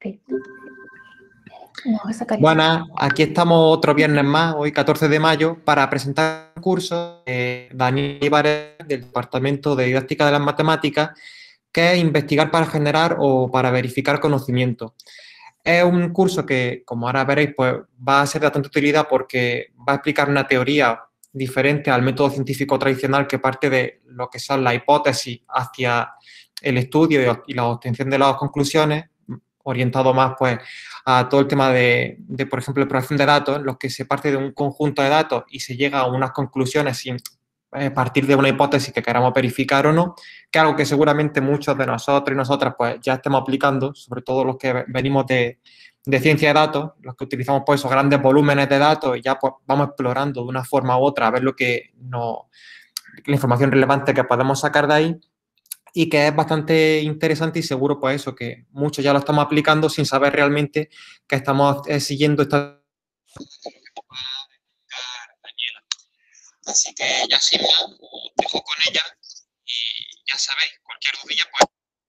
Sí. No, Buenas, aquí estamos otro viernes más, hoy 14 de mayo, para presentar un curso de Daniel Olivares del Departamento de Didáctica de las Matemáticas, que es investigar para generar o para verificar conocimiento. Es un curso que, como ahora veréis, pues va a ser de bastante utilidad porque va a explicar una teoría diferente al método científico tradicional que parte de lo que son las hipótesis hacia el estudio y la obtención de las conclusiones, orientado más pues a todo el tema de por ejemplo, exploración de datos, en los que se parte de un conjunto de datos y se llega a unas conclusiones sin partir de una hipótesis que queramos verificar o no, que es algo que seguramente muchos de nosotros y nosotras pues ya estemos aplicando, sobre todo los que venimos de ciencia de datos, los que utilizamos pues esos grandes volúmenes de datos y ya pues vamos explorando de una forma u otra a ver lo que la información relevante que podemos sacar de ahí, y que es bastante interesante y seguro pues eso, que muchos ya lo estamos aplicando sin saber realmente que estamos siguiendo esta... Así que ya sin más, os dejo con ella y ya sabéis, cualquier dudilla pues...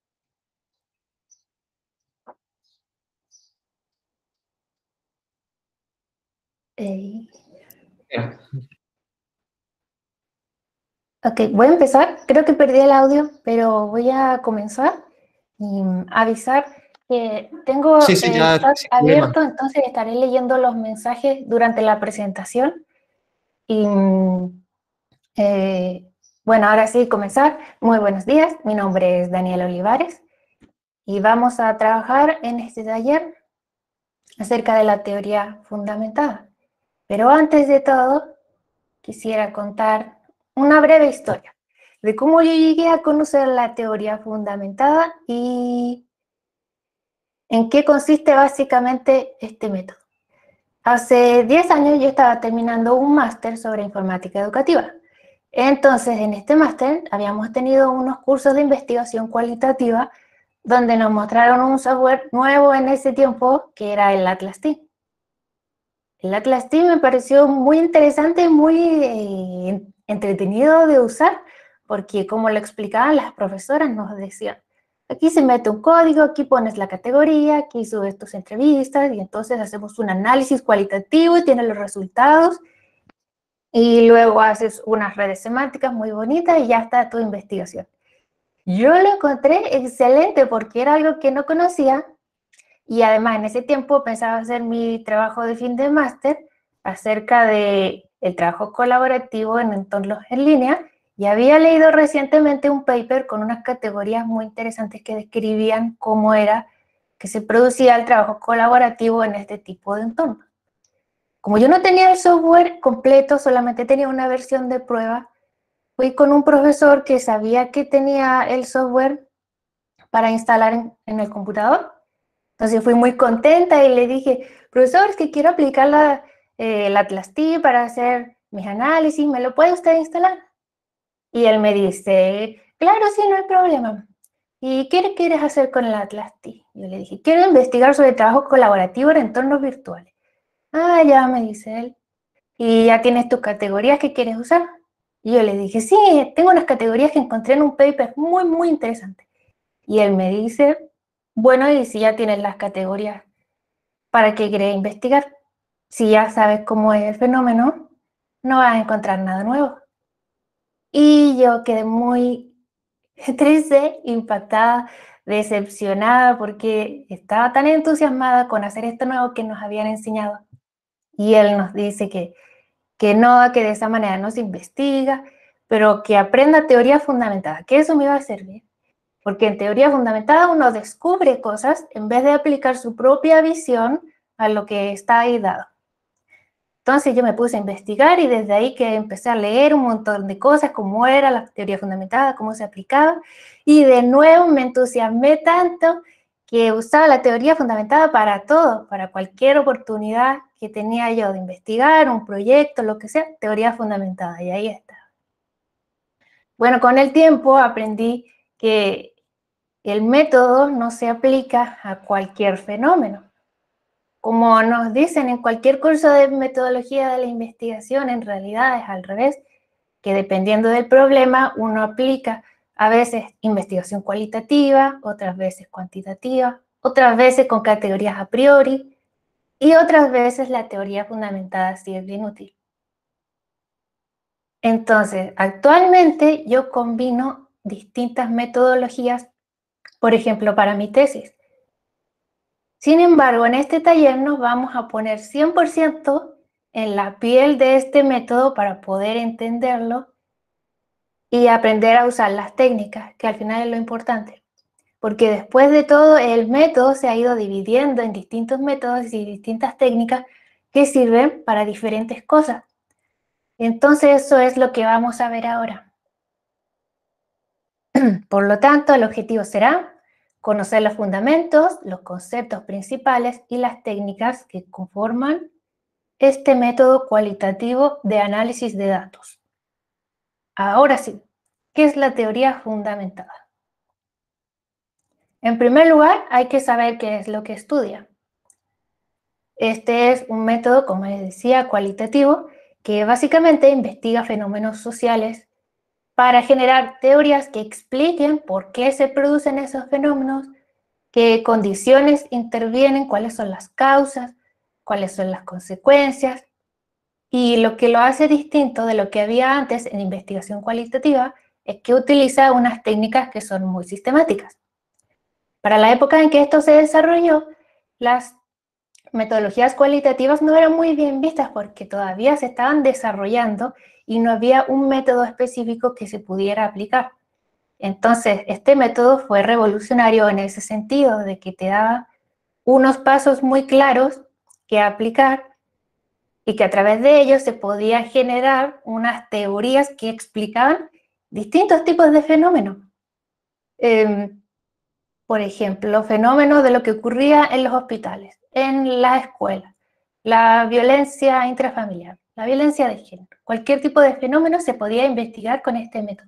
Ok, voy a empezar. Creo que perdí el audio, pero voy a comenzar y avisar que tengo Sí, el ya, chat sin problema. abierto, entonces estaré leyendo los mensajes durante la presentación. Y bueno, ahora sí, comenzar. Muy buenos días, mi nombre es Daniela Olivares y vamos a trabajar en este taller acerca de la teoría fundamentada. Pero antes de todo, quisiera contar una breve historia de cómo yo llegué a conocer la teoría fundamentada y en qué consiste básicamente este método. Hace 10 años yo estaba terminando un máster sobre informática educativa. Entonces, en este máster habíamos tenido unos cursos de investigación cualitativa donde nos mostraron un software nuevo en ese tiempo que era el Atlas-T. El Atlas-T me pareció muy interesante, muy entretenido de usar, porque como lo explicaban las profesoras, nos decían, aquí se mete un código, aquí pones la categoría, aquí subes tus entrevistas, y entonces hacemos un análisis cualitativo y tienes los resultados, y luego haces unas redes semánticas muy bonitas y ya está tu investigación. Yo lo encontré excelente porque era algo que no conocía, y además en ese tiempo pensaba hacer mi trabajo de fin de máster acerca de el trabajo colaborativo en entornos en línea, y había leído recientemente un paper con unas categorías muy interesantes que describían cómo era que se producía el trabajo colaborativo en este tipo de entornos. Como yo no tenía el software completo, solamente tenía una versión de prueba, fui con un profesor que sabía que tenía el software para instalar en el computador. Entonces fui muy contenta y le dije, profesor, es que quiero aplicar la Atlas-T para hacer mis análisis, ¿me lo puede usted instalar? Y él me dice, claro, sí, no hay problema. ¿Y qué quieres hacer con el Atlas-T? Yo le dije, quiero investigar sobre trabajo colaborativo en entornos virtuales. Ah, ya, me dice él. ¿Y ya tienes tus categorías que quieres usar? Y yo le dije, sí, tengo unas categorías que encontré en un paper muy, muy interesante. Y él me dice, bueno, y si ya tienes las categorías, ¿para qué querés investigar? Si ya sabes cómo es el fenómeno, no vas a encontrar nada nuevo. Y yo quedé muy triste, impactada, decepcionada, porque estaba tan entusiasmada con hacer esto nuevo que nos habían enseñado. Y él nos dice que no, que de esa manera no se investiga, pero que aprenda teoría fundamentada, que eso me iba a servir. Porque en teoría fundamentada uno descubre cosas en vez de aplicar su propia visión a lo que está ahí dado. Entonces yo me puse a investigar y desde ahí que empecé a leer un montón de cosas, cómo era la teoría fundamentada, cómo se aplicaba, y de nuevo me entusiasmé tanto que usaba la teoría fundamentada para todo, para cualquier oportunidad que tenía yo de investigar, un proyecto, lo que sea, teoría fundamentada, y ahí está. Bueno, con el tiempo aprendí que el método no se aplica a cualquier fenómeno. Como nos dicen en cualquier curso de metodología de la investigación, en realidad es al revés, que dependiendo del problema uno aplica a veces investigación cualitativa, otras veces cuantitativa, otras veces con categorías a priori, y otras veces la teoría fundamentada sí es bien útil. Entonces, actualmente yo combino distintas metodologías, por ejemplo, para mi tesis. Sin embargo, en este taller nos vamos a poner 100% en la piel de este método para poder entenderlo y aprender a usar las técnicas, que al final es lo importante. Porque después de todo, el método se ha ido dividiendo en distintos métodos y distintas técnicas que sirven para diferentes cosas. Entonces, eso es lo que vamos a ver ahora. Por lo tanto, el objetivo será conocer los fundamentos, los conceptos principales y las técnicas que conforman este método cualitativo de análisis de datos. Ahora sí, ¿qué es la teoría fundamentada? En primer lugar, hay que saber qué es lo que estudia. Este es un método, como les decía, cualitativo, que básicamente investiga fenómenos sociales para generar teorías que expliquen por qué se producen esos fenómenos, qué condiciones intervienen, cuáles son las causas, cuáles son las consecuencias. Y lo que lo hace distinto de lo que había antes en investigación cualitativa es que utiliza unas técnicas que son muy sistemáticas. Para la época en que esto se desarrolló, las metodologías cualitativas no eran muy bien vistas porque todavía se estaban desarrollando y no había un método específico que se pudiera aplicar. Entonces, este método fue revolucionario en ese sentido, de que te daba unos pasos muy claros que aplicar y que a través de ellos se podía generar unas teorías que explicaban distintos tipos de fenómenos. Por ejemplo, fenómenos de lo que ocurría en los hospitales, en las escuelas, la violencia intrafamiliar, la violencia de género. Cualquier tipo de fenómeno se podía investigar con este método.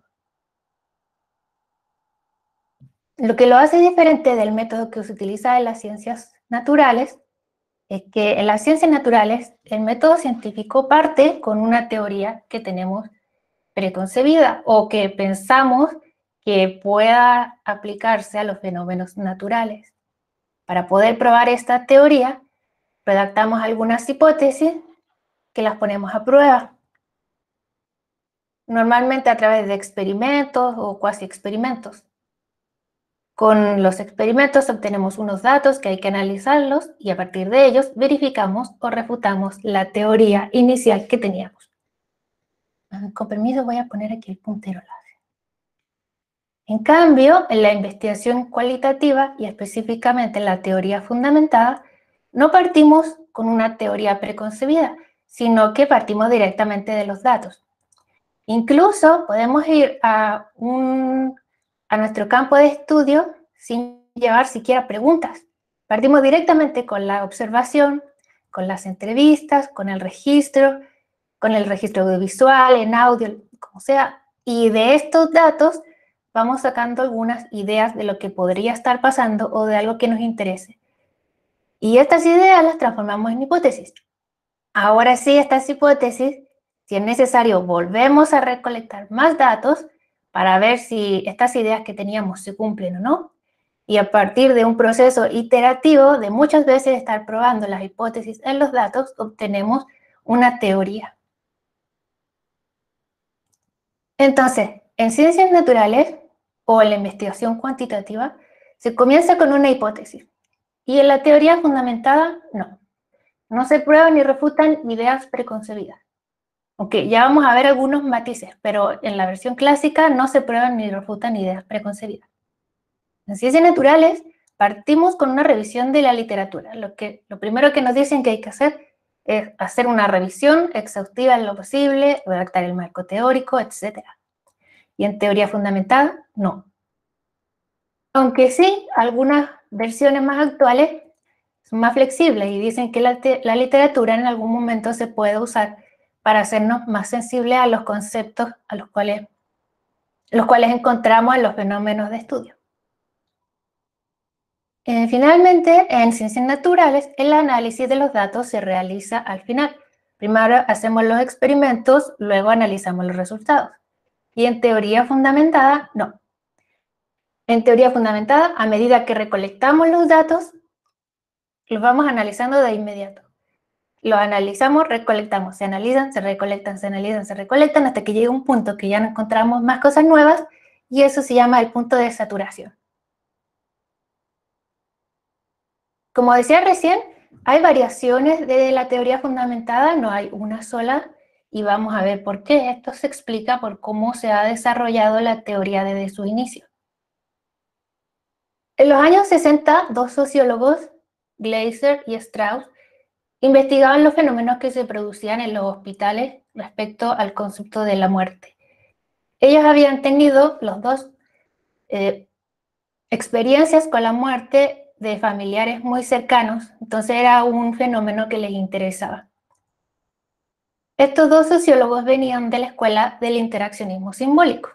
Lo que lo hace diferente del método que se utiliza en las ciencias naturales es que en las ciencias naturales el método científico parte con una teoría que tenemos preconcebida o que pensamos que pueda aplicarse a los fenómenos naturales. Para poder probar esta teoría, redactamos algunas hipótesis que las ponemos a prueba, normalmente a través de experimentos o cuasi experimentos. Con los experimentos obtenemos unos datos que hay que analizarlos y a partir de ellos verificamos o refutamos la teoría inicial que teníamos. Con permiso, voy a poner aquí el puntero láser. En cambio, en la investigación cualitativa y específicamente en la teoría fundamentada, no partimos con una teoría preconcebida, sino que partimos directamente de los datos. Incluso podemos ir a nuestro campo de estudio sin llevar siquiera preguntas. Partimos directamente con la observación, con las entrevistas, con el registro audiovisual, en audio, como sea, y de estos datos vamos sacando algunas ideas de lo que podría estar pasando o de algo que nos interese. Y estas ideas las transformamos en hipótesis. Ahora sí, estas hipótesis, si es necesario, volvemos a recolectar más datos para ver si estas ideas que teníamos se cumplen o no. Y a partir de un proceso iterativo de muchas veces estar probando las hipótesis en los datos, obtenemos una teoría. Entonces, en ciencias naturales o en la investigación cuantitativa, se comienza con una hipótesis. Y en la teoría fundamentada, no. No se prueban ni refutan ideas preconcebidas. Ok, ya vamos a ver algunos matices, pero en la versión clásica no se prueban ni refutan ideas preconcebidas. En ciencias naturales partimos con una revisión de la literatura. Lo primero que nos dicen que hay que hacer es hacer una revisión exhaustiva en lo posible, redactar el marco teórico, etc. Y en teoría fundamentada, no. Aunque sí, algunas versiones más actuales son más flexibles y dicen que la literatura en algún momento se puede usar para hacernos más sensibles a los conceptos a los cuales encontramos en los fenómenos de estudio. Finalmente, en ciencias naturales, el análisis de los datos se realiza al final. Primero hacemos los experimentos, luego analizamos los resultados. Y en teoría fundamentada, no. En teoría fundamentada, a medida que recolectamos los datos, los vamos analizando de inmediato. Los analizamos, recolectamos, se analizan, se recolectan, se analizan, se recolectan, hasta que llega un punto que ya no encontramos más cosas nuevas, y eso se llama el punto de saturación. Como decía recién, hay variaciones de la teoría fundamentada, no hay una sola, y vamos a ver por qué. Esto se explica por cómo se ha desarrollado la teoría desde su inicio. En los años 60, dos sociólogos, Gleiser y Strauss, investigaban los fenómenos que se producían en los hospitales respecto al concepto de la muerte. Ellos habían tenido, los dos, experiencias con la muerte de familiares muy cercanos, entonces era un fenómeno que les interesaba. Estos dos sociólogos venían de la escuela del interaccionismo simbólico,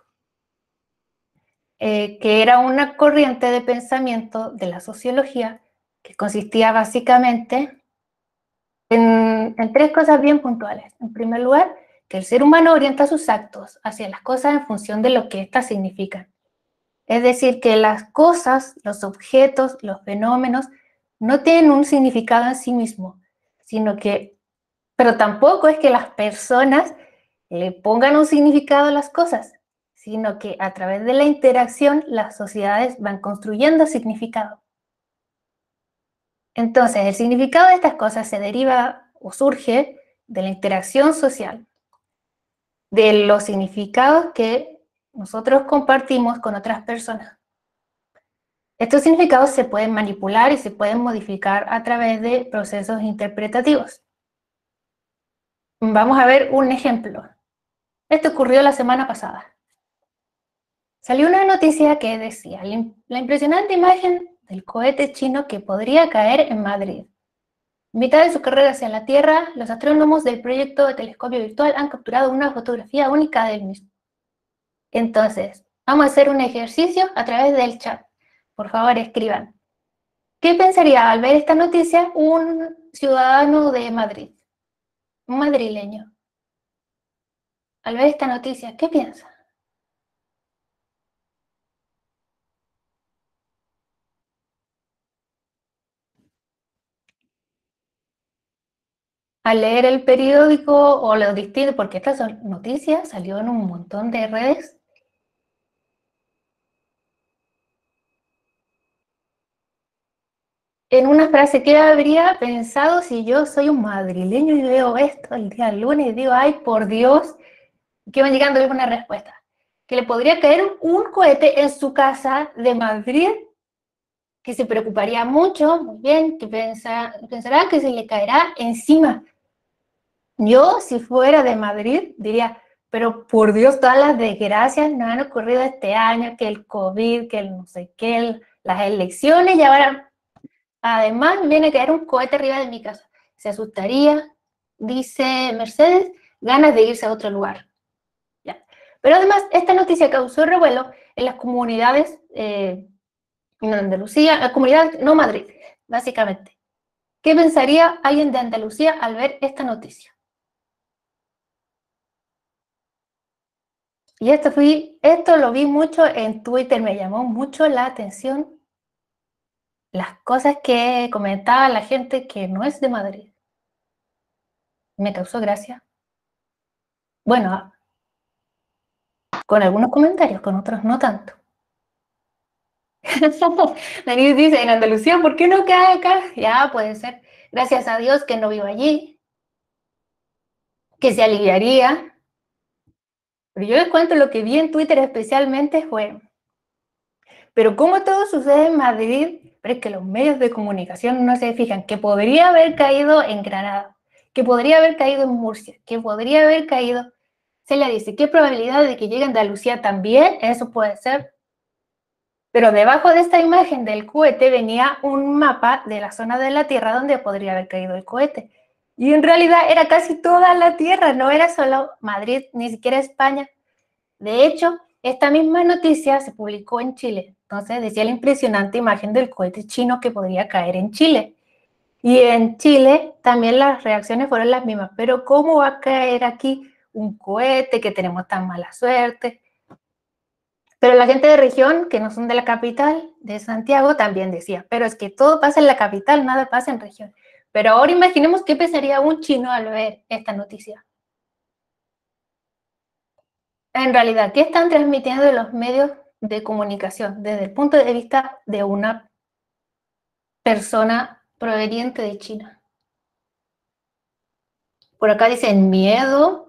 que era una corriente de pensamiento de la sociología que consistía básicamente en tres cosas bien puntuales. En primer lugar, que el ser humano orienta sus actos hacia las cosas en función de lo que éstas significan. Es decir, que las cosas, los objetos, los fenómenos, no tienen un significado en sí mismo, sino que, pero tampoco es que las personas le pongan un significado a las cosas, sino que a través de la interacción las sociedades van construyendo significado. Entonces, el significado de estas cosas se deriva o surge de la interacción social, de los significados que nosotros compartimos con otras personas. Estos significados se pueden manipular y se pueden modificar a través de procesos interpretativos. Vamos a ver un ejemplo. Esto ocurrió la semana pasada. Salió una noticia que decía la impresionante imagen del cohete chino que podría caer en Madrid. En mitad de su carrera hacia la Tierra, los astrónomos del proyecto de telescopio virtual han capturado una fotografía única del mismo. Entonces, vamos a hacer un ejercicio a través del chat. Por favor, escriban. ¿Qué pensaría al ver esta noticia un ciudadano de Madrid? Un madrileño. Al ver esta noticia, ¿qué piensa? Al leer el periódico o los distintos, porque estas son noticias, salió en un montón de redes. En una frase, ¿qué habría pensado si yo soy un madrileño y veo esto el día lunes y digo, ay, por Dios, que van llegando alguna respuesta? Que le podría caer un cohete en su casa de Madrid, que se preocuparía mucho, muy bien, que pensará que se le caerá encima. Yo, si fuera de Madrid, diría, pero por Dios, todas las desgracias nos han ocurrido este año, que el COVID, que el no sé qué, las elecciones, y ahora, además, viene a caer un cohete arriba de mi casa. Se asustaría, dice Mercedes, ganas de irse a otro lugar. Ya. Pero además, esta noticia causó revuelo en las comunidades en Andalucía, la comunidad, no Madrid, básicamente. ¿Qué pensaría alguien de Andalucía al ver esta noticia? Y esto lo vi mucho en Twitter, me llamó mucho la atención las cosas que comentaba la gente que no es de Madrid. Me causó gracia. Bueno, con algunos comentarios, con otros no tanto. Daniel dice, en Andalucía, ¿por qué no cae acá? Ya, puede ser. Gracias a Dios que no vivo allí, que se aliviaría. Pero yo les cuento lo que vi en Twitter especialmente fue, pero como todo sucede en Madrid, pero es que los medios de comunicación no se fijan, que podría haber caído en Granada, que podría haber caído en Murcia, que podría haber caído, se le dice, ¿qué probabilidad de que llegue a Andalucía también? Eso puede ser. Pero debajo de esta imagen del cohete venía un mapa de la zona de la Tierra donde podría haber caído el cohete. Y en realidad era casi toda la Tierra, no era solo Madrid, ni siquiera España. De hecho, esta misma noticia se publicó en Chile. Entonces decía la impresionante imagen del cohete chino que podría caer en Chile. Y en Chile también las reacciones fueron las mismas. Pero ¿cómo va a caer aquí un cohete, que tenemos tan mala suerte? Pero la gente de región, que no son de la capital, de Santiago, también decía, pero es que todo pasa en la capital, nada pasa en región. Pero ahora imaginemos qué pensaría un chino al ver esta noticia. En realidad, ¿qué están transmitiendo los medios de comunicación desde el punto de vista de una persona proveniente de China? Por acá dicen miedo.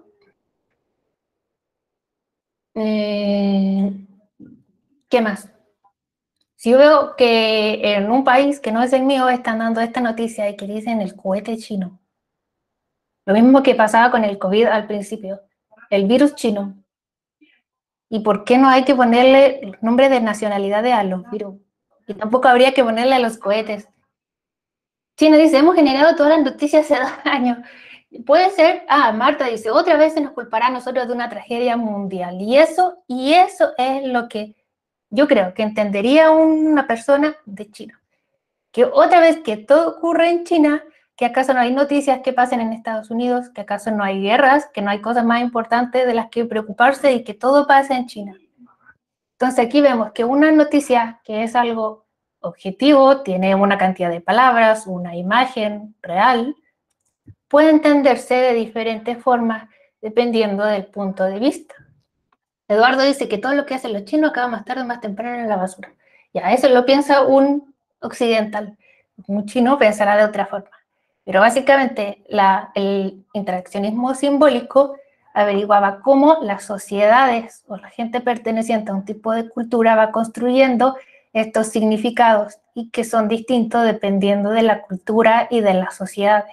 ¿Qué más? Si yo veo que en un país que no es el mío están dando esta noticia y que dicen el cohete chino. Lo mismo que pasaba con el COVID al principio, el virus chino. ¿Y por qué no hay que ponerle los nombres de nacionalidades a los virus? Y tampoco habría que ponerle a los cohetes. China dice, hemos generado todas las noticias hace 2 años. Puede ser, Marta dice, otra vez se nos culpará a nosotros de una tragedia mundial. Y eso es lo que yo creo que entendería una persona de China. Que otra vez que todo ocurre en China, que acaso no hay noticias que pasen en Estados Unidos, que acaso no hay guerras, que no hay cosas más importantes de las que preocuparse y que todo pasa en China. Entonces aquí vemos que una noticia que es algo objetivo, tiene una cantidad de palabras, una imagen real, puede entenderse de diferentes formas dependiendo del punto de vista. Eduardo dice que todo lo que hacen los chinos acaba más tarde o más temprano en la basura. Ya, eso lo piensa un occidental. Un chino pensará de otra forma. Pero básicamente el interaccionismo simbólico averiguaba cómo las sociedades o la gente perteneciente a un tipo de cultura va construyendo estos significados y que son distintos dependiendo de la cultura y de las sociedades.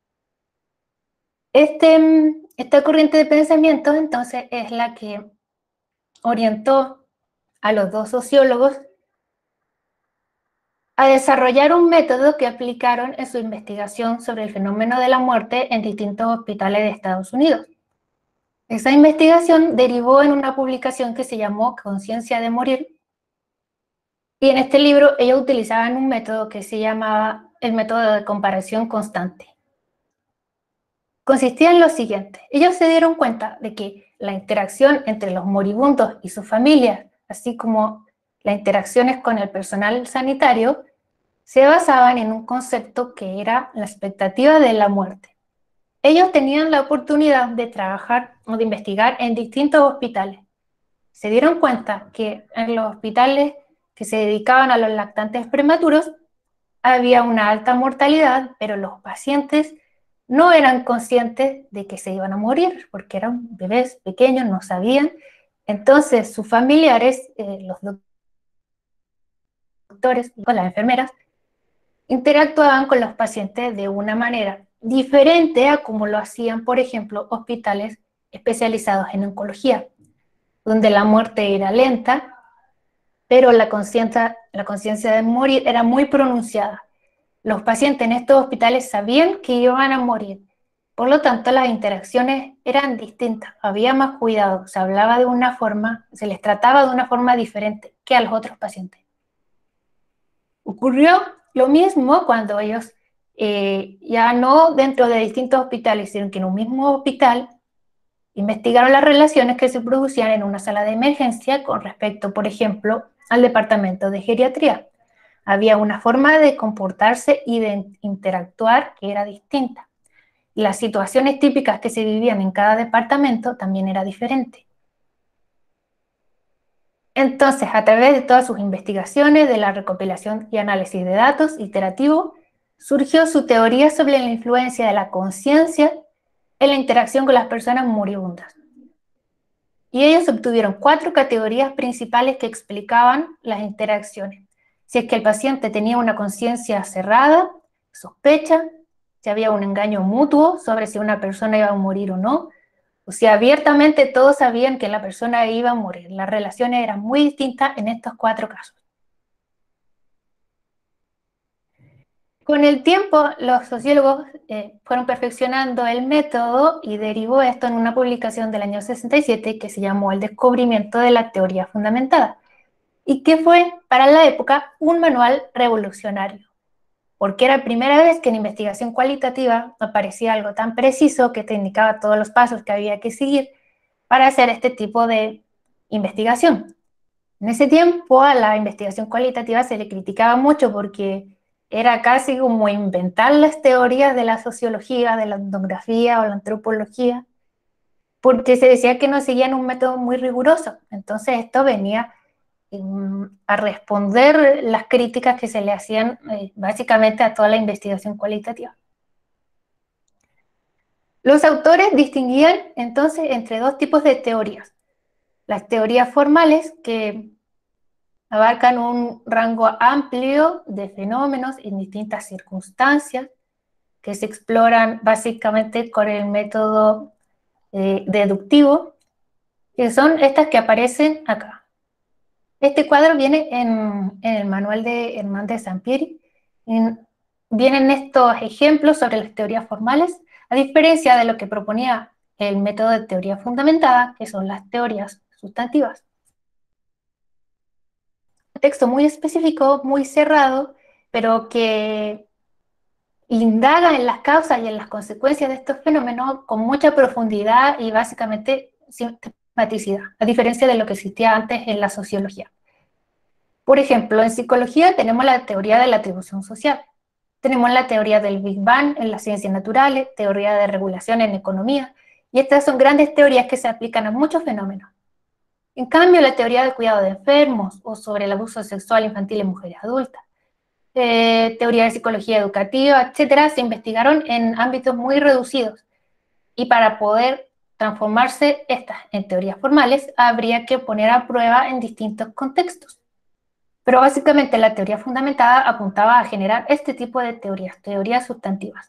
Esta corriente de pensamiento entonces es la que orientó a los dos sociólogos a desarrollar un método que aplicaron en su investigación sobre el fenómeno de la muerte en distintos hospitales de Estados Unidos. Esa investigación derivó en una publicación que se llamó Conciencia de Morir, y en este libro ellos utilizaban un método que se llamaba el método de comparación constante. Consistía en lo siguiente: ellos se dieron cuenta de que la interacción entre los moribundos y sus familias, así como las interacciones con el personal sanitario, se basaban en un concepto que era la expectativa de la muerte. Ellos tenían la oportunidad de trabajar o de investigar en distintos hospitales. Se dieron cuenta que en los hospitales que se dedicaban a los lactantes prematuros había una alta mortalidad, pero los pacientes no eran conscientes de que se iban a morir, porque eran bebés pequeños, no sabían. Entonces sus familiares, los doctores y las enfermeras, interactuaban con los pacientes de una manera diferente a como lo hacían, por ejemplo, hospitales especializados en oncología, donde la muerte era lenta, pero la conciencia de morir era muy pronunciada. Los pacientes en estos hospitales sabían que iban a morir, por lo tanto las interacciones eran distintas, había más cuidado, se hablaba de una forma, se les trataba de una forma diferente que a los otros pacientes. Ocurrió lo mismo cuando ellos ya no dentro de distintos hospitales, sino que en un mismo hospital investigaron las relaciones que se producían en una sala de emergencia con respecto, por ejemplo, al departamento de geriatría. Había una forma de comportarse y de interactuar que era distinta. Las situaciones típicas que se vivían en cada departamento también era diferente. Entonces, a través de todas sus investigaciones, de la recopilación y análisis de datos iterativo, surgió su teoría sobre la influencia de la conciencia en la interacción con las personas moribundas. Y ellos obtuvieron 4 categorías principales que explicaban las interacciones. Si es que el paciente tenía una conciencia cerrada, sospecha, si había un engaño mutuo sobre si una persona iba a morir o no, o si abiertamente todos sabían que la persona iba a morir. Las relaciones eran muy distintas en estos 4 casos. Con el tiempo, los sociólogos fueron perfeccionando el método y derivó esto en una publicación del año 67 que se llamó El descubrimiento de la teoría fundamentada, y que fue para la época un manual revolucionario, porque era la primera vez que en investigación cualitativa aparecía algo tan preciso que te indicaba todos los pasos que había que seguir para hacer este tipo de investigación. En ese tiempo a la investigación cualitativa se le criticaba mucho porque era casi como inventar las teorías de la sociología, de la etnografía o la antropología, porque se decía que no seguían un método muy riguroso. Entonces esto venía a responder las críticas que se le hacían básicamente a toda la investigación cualitativa. Los autores distinguían entonces entre dos tipos de teorías. Las teorías formales, que abarcan un rango amplio de fenómenos en distintas circunstancias, que se exploran básicamente con el método deductivo, que son estas que aparecen acá. Este cuadro viene en el manual de Hernández Sampieri. Vienen estos ejemplos sobre las teorías formales, a diferencia de lo que proponía el método de teoría fundamentada, que son las teorías sustantivas. Un texto muy específico, muy cerrado, pero que indaga en las causas y en las consecuencias de estos fenómenos con mucha profundidad y básicamente sistematicidad, a diferencia de lo que existía antes en la sociología. Por ejemplo, en psicología tenemos la teoría de la atribución social, tenemos la teoría del Big Bang en las ciencias naturales, teoría de regulación en economía, y estas son grandes teorías que se aplican a muchos fenómenos. En cambio, la teoría del cuidado de enfermos o sobre el abuso sexual infantil en mujeres adultas, teoría de psicología educativa, etcétera, se investigaron en ámbitos muy reducidos. Y para poder transformarse estas en teorías formales, habría que poner a prueba en distintos contextos. Pero básicamente la teoría fundamentada apuntaba a generar este tipo de teorías, teorías sustantivas.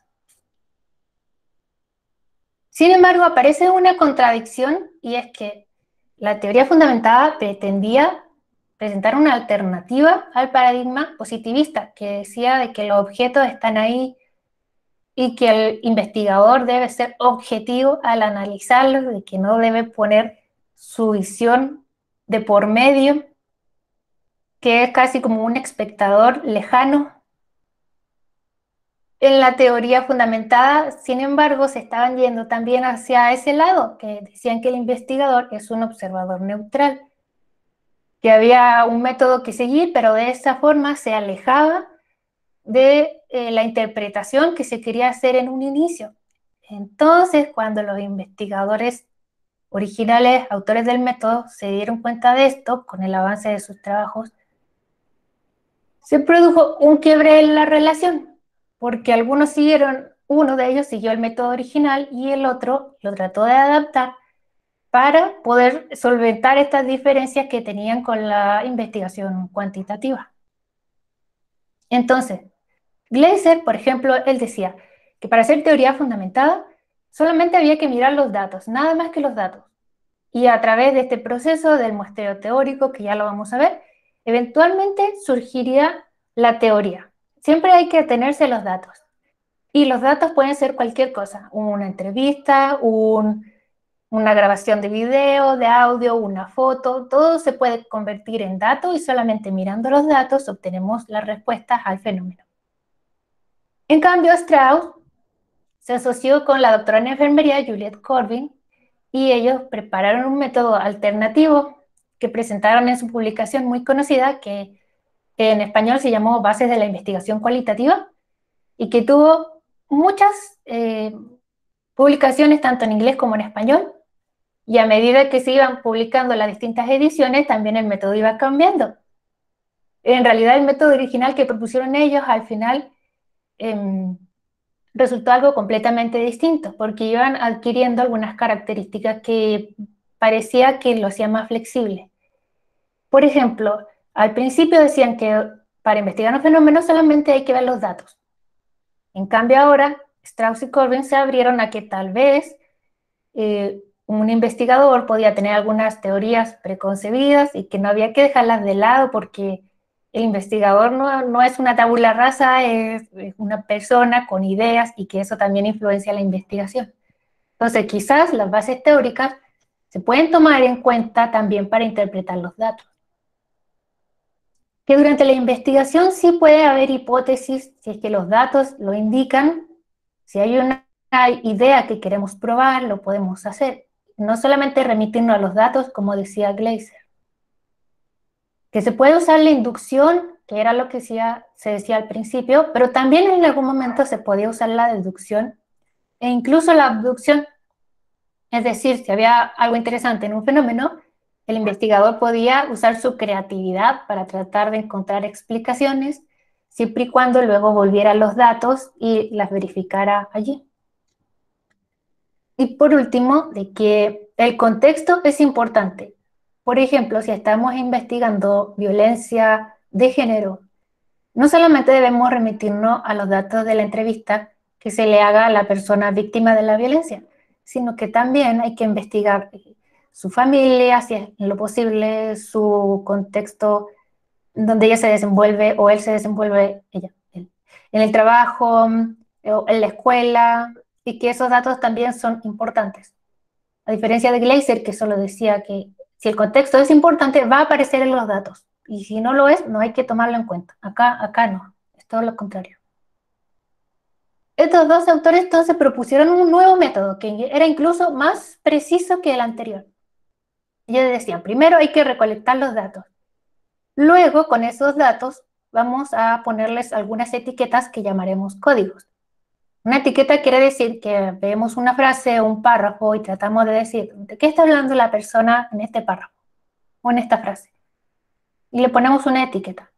Sin embargo, aparece una contradicción y es que la teoría fundamentada pretendía presentar una alternativa al paradigma positivista que decía de que los objetos están ahí y que el investigador debe ser objetivo al analizarlos, de que no debe poner su visión de por medio, que es casi como un espectador lejano. En la teoría fundamentada, sin embargo, se estaban yendo también hacia ese lado, que decían que el investigador es un observador neutral, que había un método que seguir, pero de esa forma se alejaba de la interpretación que se quería hacer en un inicio. Entonces, cuando los investigadores originales, autores del método, se dieron cuenta de esto, con el avance de sus trabajos, se produjo un quiebre en la relación, porque algunos siguieron, uno de ellos siguió el método original y el otro lo trató de adaptar para poder solventar estas diferencias que tenían con la investigación cuantitativa. Entonces, Gleiser, por ejemplo, él decía que para hacer teoría fundamentada solamente había que mirar los datos, nada más que los datos. Y a través de este proceso del muestreo teórico, que ya lo vamos a ver, eventualmente surgiría la teoría. Siempre hay que atenerse a los datos. Y los datos pueden ser cualquier cosa, una entrevista, una grabación de video, de audio, una foto, todo se puede convertir en datos y solamente mirando los datos obtenemos las respuestas al fenómeno. En cambio, Strauss se asoció con la doctora en enfermería Juliette Corbin y ellos prepararon un método alternativo que presentaron en su publicación muy conocida que en español se llamó Bases de la Investigación Cualitativa y que tuvo muchas publicaciones tanto en inglés como en español, y a medida que se iban publicando las distintas ediciones también el método iba cambiando. En realidad el método original que propusieron ellos al final resultó algo completamente distinto, porque iban adquiriendo algunas características que parecía que lo hacían más flexible. Por ejemplo, al principio decían que para investigar un fenómeno solamente hay que ver los datos. En cambio ahora, Strauss y Corbin se abrieron a que tal vez un investigador podía tener algunas teorías preconcebidas y que no había que dejarlas de lado porque el investigador no es una tabula rasa, es una persona con ideas y que eso también influencia la investigación. Entonces, quizás las bases teóricas se pueden tomar en cuenta también para interpretar los datos. Que durante la investigación sí puede haber hipótesis, si es que los datos lo indican, si hay una idea que queremos probar, lo podemos hacer. No solamente remitirnos a los datos, como decía Gleiser. que se puede usar la inducción, que era lo que se decía al principio, pero también en algún momento se podía usar la deducción e incluso la abducción. Es decir, si había algo interesante en un fenómeno, el investigador podía usar su creatividad para tratar de encontrar explicaciones, siempre y cuando luego volviera a los datos y las verificara allí. Y por último, de que el contexto es importante. Por ejemplo, si estamos investigando violencia de género, no solamente debemos remitirnos a los datos de la entrevista que se le haga a la persona víctima de la violencia, sino que también hay que investigar su familia, si es en lo posible, su contexto donde ella se desenvuelve o él se desenvuelve, él, en el trabajo, o en la escuela, y que esos datos también son importantes. A diferencia de Gleiser, que solo decía que si el contexto es importante, va a aparecer en los datos. Y si no lo es, no hay que tomarlo en cuenta. Acá no, es todo lo contrario. Estos dos autores entonces propusieron un nuevo método que era incluso más preciso que el anterior. Ellos decían, primero hay que recolectar los datos. Luego, con esos datos, vamos a ponerles algunas etiquetas que llamaremos códigos. Una etiqueta quiere decir que vemos una frase o un párrafo y tratamos de decir de qué está hablando la persona en este párrafo o en esta frase. Y le ponemos una etiqueta.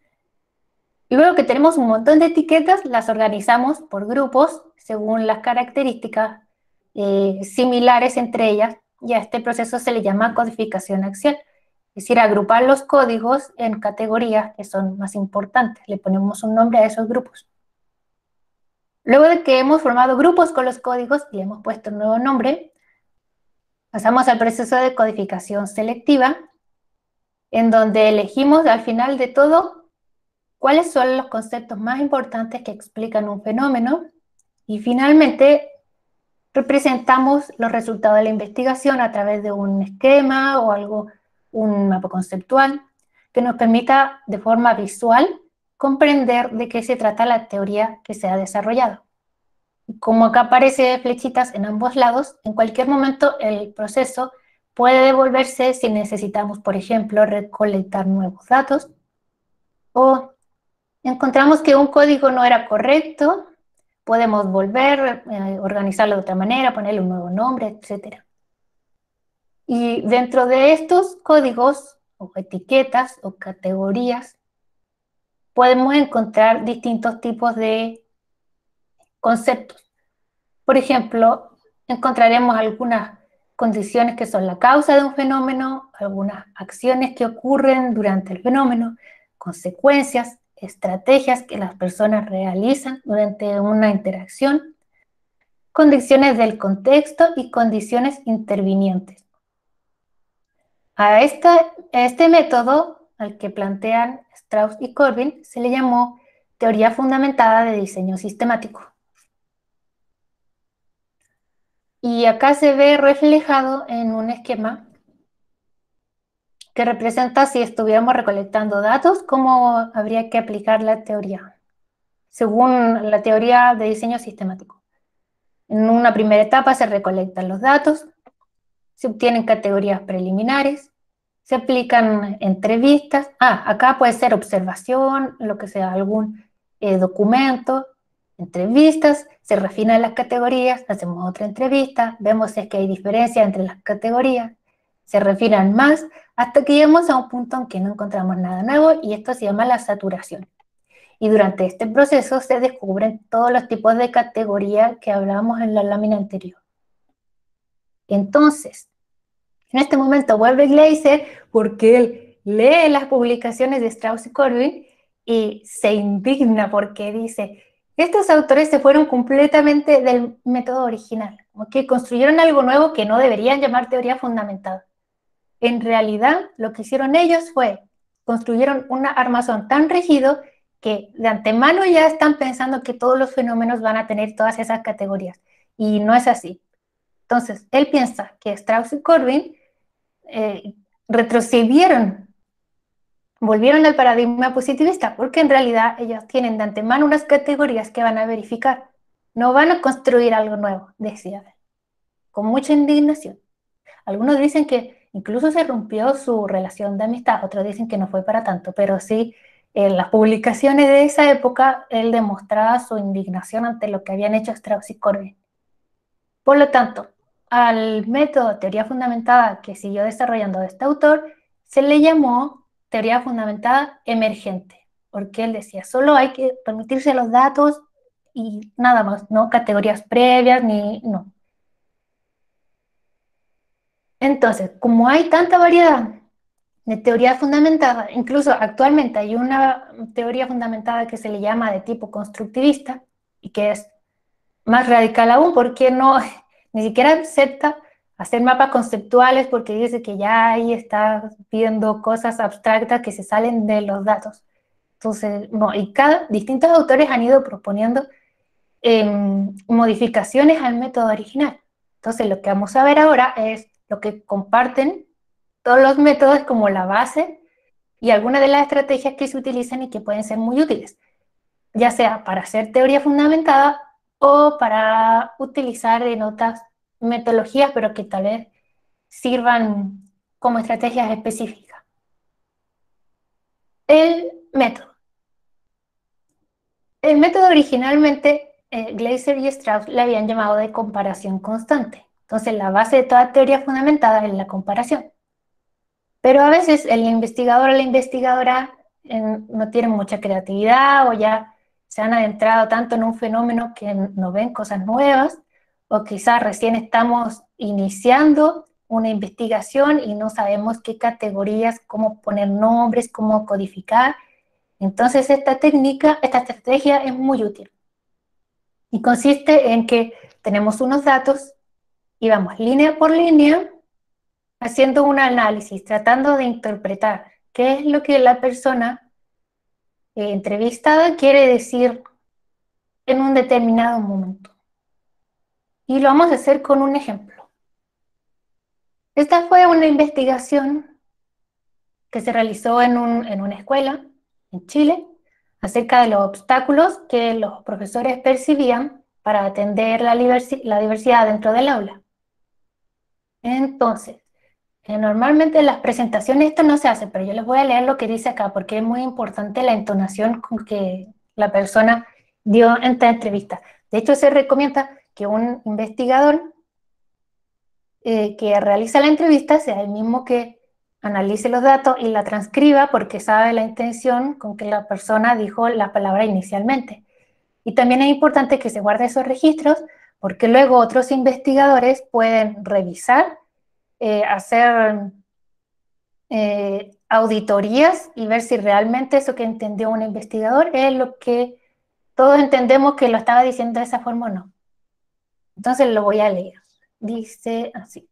Y luego que tenemos un montón de etiquetas, las organizamos por grupos según las características similares entre ellas, y a este proceso se le llama codificación axial. Es decir, agrupar los códigos en categorías que son más importantes. Le ponemos un nombre a esos grupos. Luego de que hemos formado grupos con los códigos y le hemos puesto un nuevo nombre, pasamos al proceso de codificación selectiva, en donde elegimos al final de todo cuáles son los conceptos más importantes que explican un fenómeno y finalmente representamos los resultados de la investigación a través de un esquema o un mapa conceptual que nos permita de forma visual comprender de qué se trata la teoría que se ha desarrollado. Como acá aparece flechitas en ambos lados, en cualquier momento el proceso puede devolverse si necesitamos, por ejemplo, recolectar nuevos datos o encontramos que un código no era correcto, podemos volver, organizarlo de otra manera, ponerle un nuevo nombre, etc. Y dentro de estos códigos o etiquetas o categorías podemos encontrar distintos tipos de conceptos. Por ejemplo, encontraremos algunas condiciones que son la causa de un fenómeno, algunas acciones que ocurren durante el fenómeno, consecuencias, estrategias que las personas realizan durante una interacción, condiciones del contexto y condiciones intervinientes. A este método, al que plantean Strauss y Corbin, se le llamó teoría fundamentada de diseño sistemático. Y acá se ve reflejado en un esquema que representa si estuviéramos recolectando datos, cómo habría que aplicar la teoría, según la teoría de diseño sistemático. En una primera etapa se recolectan los datos, se obtienen categorías preliminares, se aplican entrevistas. Acá puede ser observación, lo que sea, algún documento, entrevistas, se refinan las categorías, hacemos otra entrevista, vemos si es que hay diferencia entre las categorías, se refinan más, hasta que llegamos a un punto en que no encontramos nada nuevo y esto se llama la saturación. Y durante este proceso se descubren todos los tipos de categoría que hablábamos en la lámina anterior. Entonces, en este momento vuelve Gleiser porque él lee las publicaciones de Strauss y Corbin y se indigna porque dice, estos autores se fueron completamente del método original, como que construyeron algo nuevo que no deberían llamar teoría fundamentada. En realidad, lo que hicieron ellos fue, construyeron un armazón tan rígido que de antemano ya están pensando que todos los fenómenos van a tener todas esas categorías, y no es así. Entonces, él piensa que Strauss y Corbin retrocedieron, volvieron al paradigma positivista, porque en realidad ellos tienen de antemano unas categorías que van a verificar, no van a construir algo nuevo, decía, con mucha indignación. Algunos dicen que incluso se rompió su relación de amistad. Otros dicen que no fue para tanto, pero sí, en las publicaciones de esa época, él demostraba su indignación ante lo que habían hecho Strauss y Corbin. Por lo tanto, al método teoría fundamentada que siguió desarrollando este autor, se le llamó teoría fundamentada emergente, porque él decía, solo hay que permitirse los datos y nada más, no categorías previas ni no. Entonces, como hay tanta variedad de teoría fundamentada, incluso actualmente hay una teoría fundamentada que se le llama de tipo constructivista y que es más radical aún porque no, ni siquiera acepta hacer mapas conceptuales porque dice que ya ahí está viendo cosas abstractas que se salen de los datos. Entonces, no, y distintos autores han ido proponiendo modificaciones al método original. Entonces, lo que vamos a ver ahora es lo que comparten todos los métodos como la base y algunas de las estrategias que se utilizan y que pueden ser muy útiles, ya sea para hacer teoría fundamentada o para utilizar en otras metodologías, pero que tal vez sirvan como estrategias específicas. El método. El método originalmente, Glaser y Strauss le habían llamado de comparación constante. Entonces, la base de toda teoría fundamentada es la comparación. Pero a veces el investigador o la investigadora no tienen mucha creatividad o ya se han adentrado tanto en un fenómeno que no ven cosas nuevas, o quizás recién estamos iniciando una investigación y no sabemos qué categorías, cómo poner nombres, cómo codificar. Entonces esta técnica, esta estrategia es muy útil y consiste en que tenemos unos datos y vamos línea por línea haciendo un análisis, tratando de interpretar qué es lo que la persona entrevistada quiere decir en un determinado momento. Y lo vamos a hacer con un ejemplo. Esta fue una investigación que se realizó en una escuela en Chile acerca de los obstáculos que los profesores percibían para atender la diversidad dentro del aula. Entonces, normalmente en las presentaciones esto no se hace, pero yo les voy a leer lo que dice acá porque es muy importante la entonación con que la persona dio en esta entrevista. De hecho, se recomienda que un investigador que realiza la entrevista sea el mismo que analice los datos y la transcriba porque sabe la intención con que la persona dijo la palabra inicialmente. Y también es importante que se guarde esos registros porque luego otros investigadores pueden revisar, hacer auditorías y ver si realmente eso que entendió un investigador es lo que todos entendemos que lo estaba diciendo de esa forma o no. Entonces lo voy a leer. Dice así.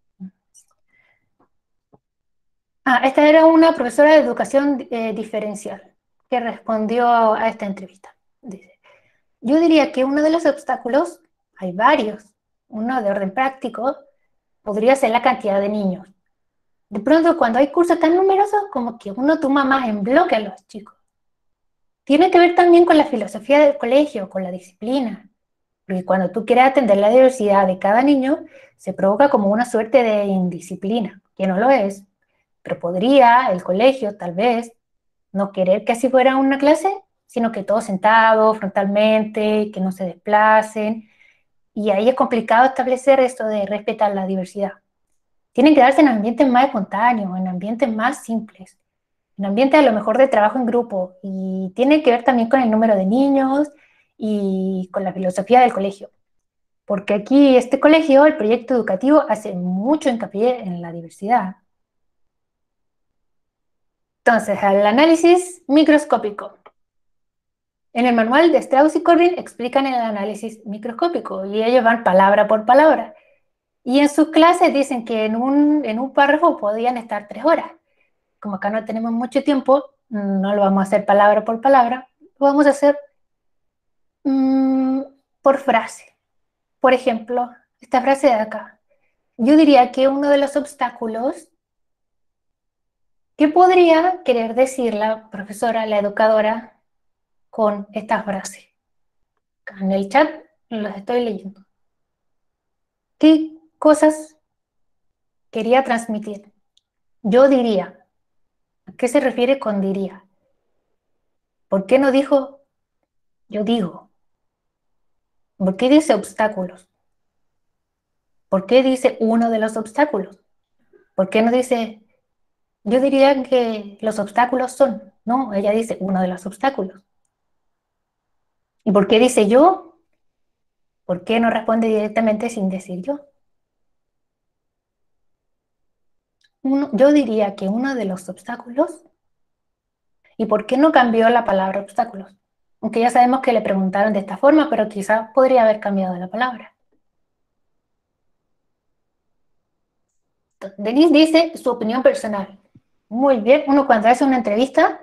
Esta era una profesora de educación diferencial que respondió a esta entrevista. Dice, yo diría que uno de los obstáculos, hay varios, uno de orden práctico, podría ser la cantidad de niños. De pronto, cuando hay cursos tan numerosos, como que uno toma más en bloque a los chicos. Tiene que ver también con la filosofía del colegio, con la disciplina. Porque cuando tú quieres atender la diversidad de cada niño, se provoca como una suerte de indisciplina, que no lo es, pero podría el colegio tal vez no querer que así fuera una clase, sino que todos sentados frontalmente, que no se desplacen, y ahí es complicado establecer esto de respetar la diversidad. Tienen que darse en ambientes más espontáneos, en ambientes más simples, en ambientes a lo mejor de trabajo en grupo, y tiene que ver también con el número de niños y con la filosofía del colegio. Porque aquí este colegio, el proyecto educativo, hace mucho hincapié en la diversidad. Entonces, al análisis microscópico. En el manual de Strauss y Corbin explican el análisis microscópico y ellos van palabra por palabra. Y en sus clases dicen que en un párrafo podían estar 3 horas. Como acá no tenemos mucho tiempo, no lo vamos a hacer palabra por palabra, lo vamos a hacer por frase. Por ejemplo, esta frase de acá. Yo diría que uno de los obstáculos que podría querer decir la profesora, la educadora, con esta frase. Acá en el chat los estoy leyendo. ¿Qué cosas quería transmitir? yo diría. ¿A qué se refiere con diría? ¿Por qué no dijo yo digo? ¿Por qué dice obstáculos? ¿Por qué dice uno de los obstáculos? ¿Por qué no dice yo diría que los obstáculos son? No, ella dice uno de los obstáculos. ¿Y por qué dice yo? ¿Por qué no responde directamente sin decir yo? Yo diría que uno de los obstáculos. ¿Y por qué no cambió la palabra obstáculos? Aunque ya sabemos que le preguntaron de esta forma, pero quizás podría haber cambiado la palabra. Denise dice su opinión personal. Muy bien, uno cuando hace una entrevista,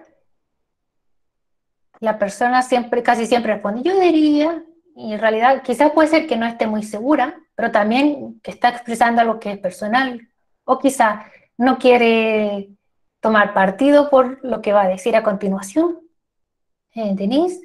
la persona siempre, casi siempre responde, yo diría, y en realidad quizás puede ser que no esté muy segura, pero también que está expresando algo que es personal, o quizás no quiere tomar partido por lo que va a decir a continuación. Denise,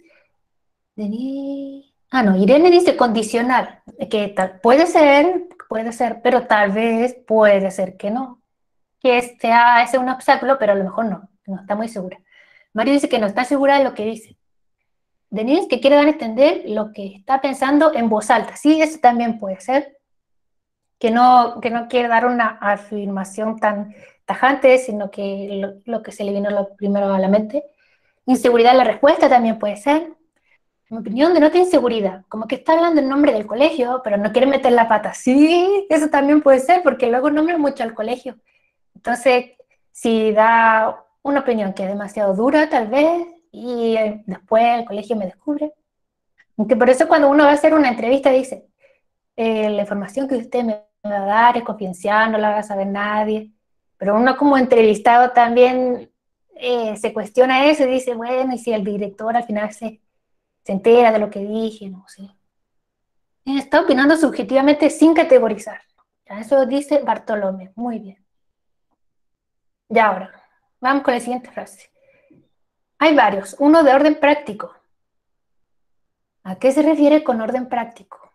no, Irene dice condicional, que tal, puede ser, pero tal vez puede ser que no, que sea ese un obstáculo, pero a lo mejor no está muy segura. Mario dice que no está segura de lo que dice. Denise, que quiere dar a entender lo que está pensando en voz alta. Sí, eso también puede ser. Que no quiere dar una afirmación tan tajante, sino que lo que se le vino lo primero a la mente. Inseguridad en la respuesta también puede ser. En mi opinión, denota inseguridad. Como que está hablando en nombre del colegio, pero no quiere meter la pata. Sí, eso también puede ser, porque luego nombra mucho al colegio. Entonces, si da una opinión que es demasiado dura, tal vez, y después el colegio me descubre. Aunque por eso cuando uno va a hacer una entrevista dice, la información que usted me va a dar es confidencial, no la va a saber nadie. Pero uno como entrevistado también se cuestiona eso y dice, bueno, y si el director al final se entera de lo que dije, no sé. Está opinando subjetivamente sin categorizar. Ya, eso dice Bartolomé. Muy bien. Ya ahora, vamos con la siguiente frase. Hay varios, uno de orden práctico. ¿A qué se refiere con orden práctico?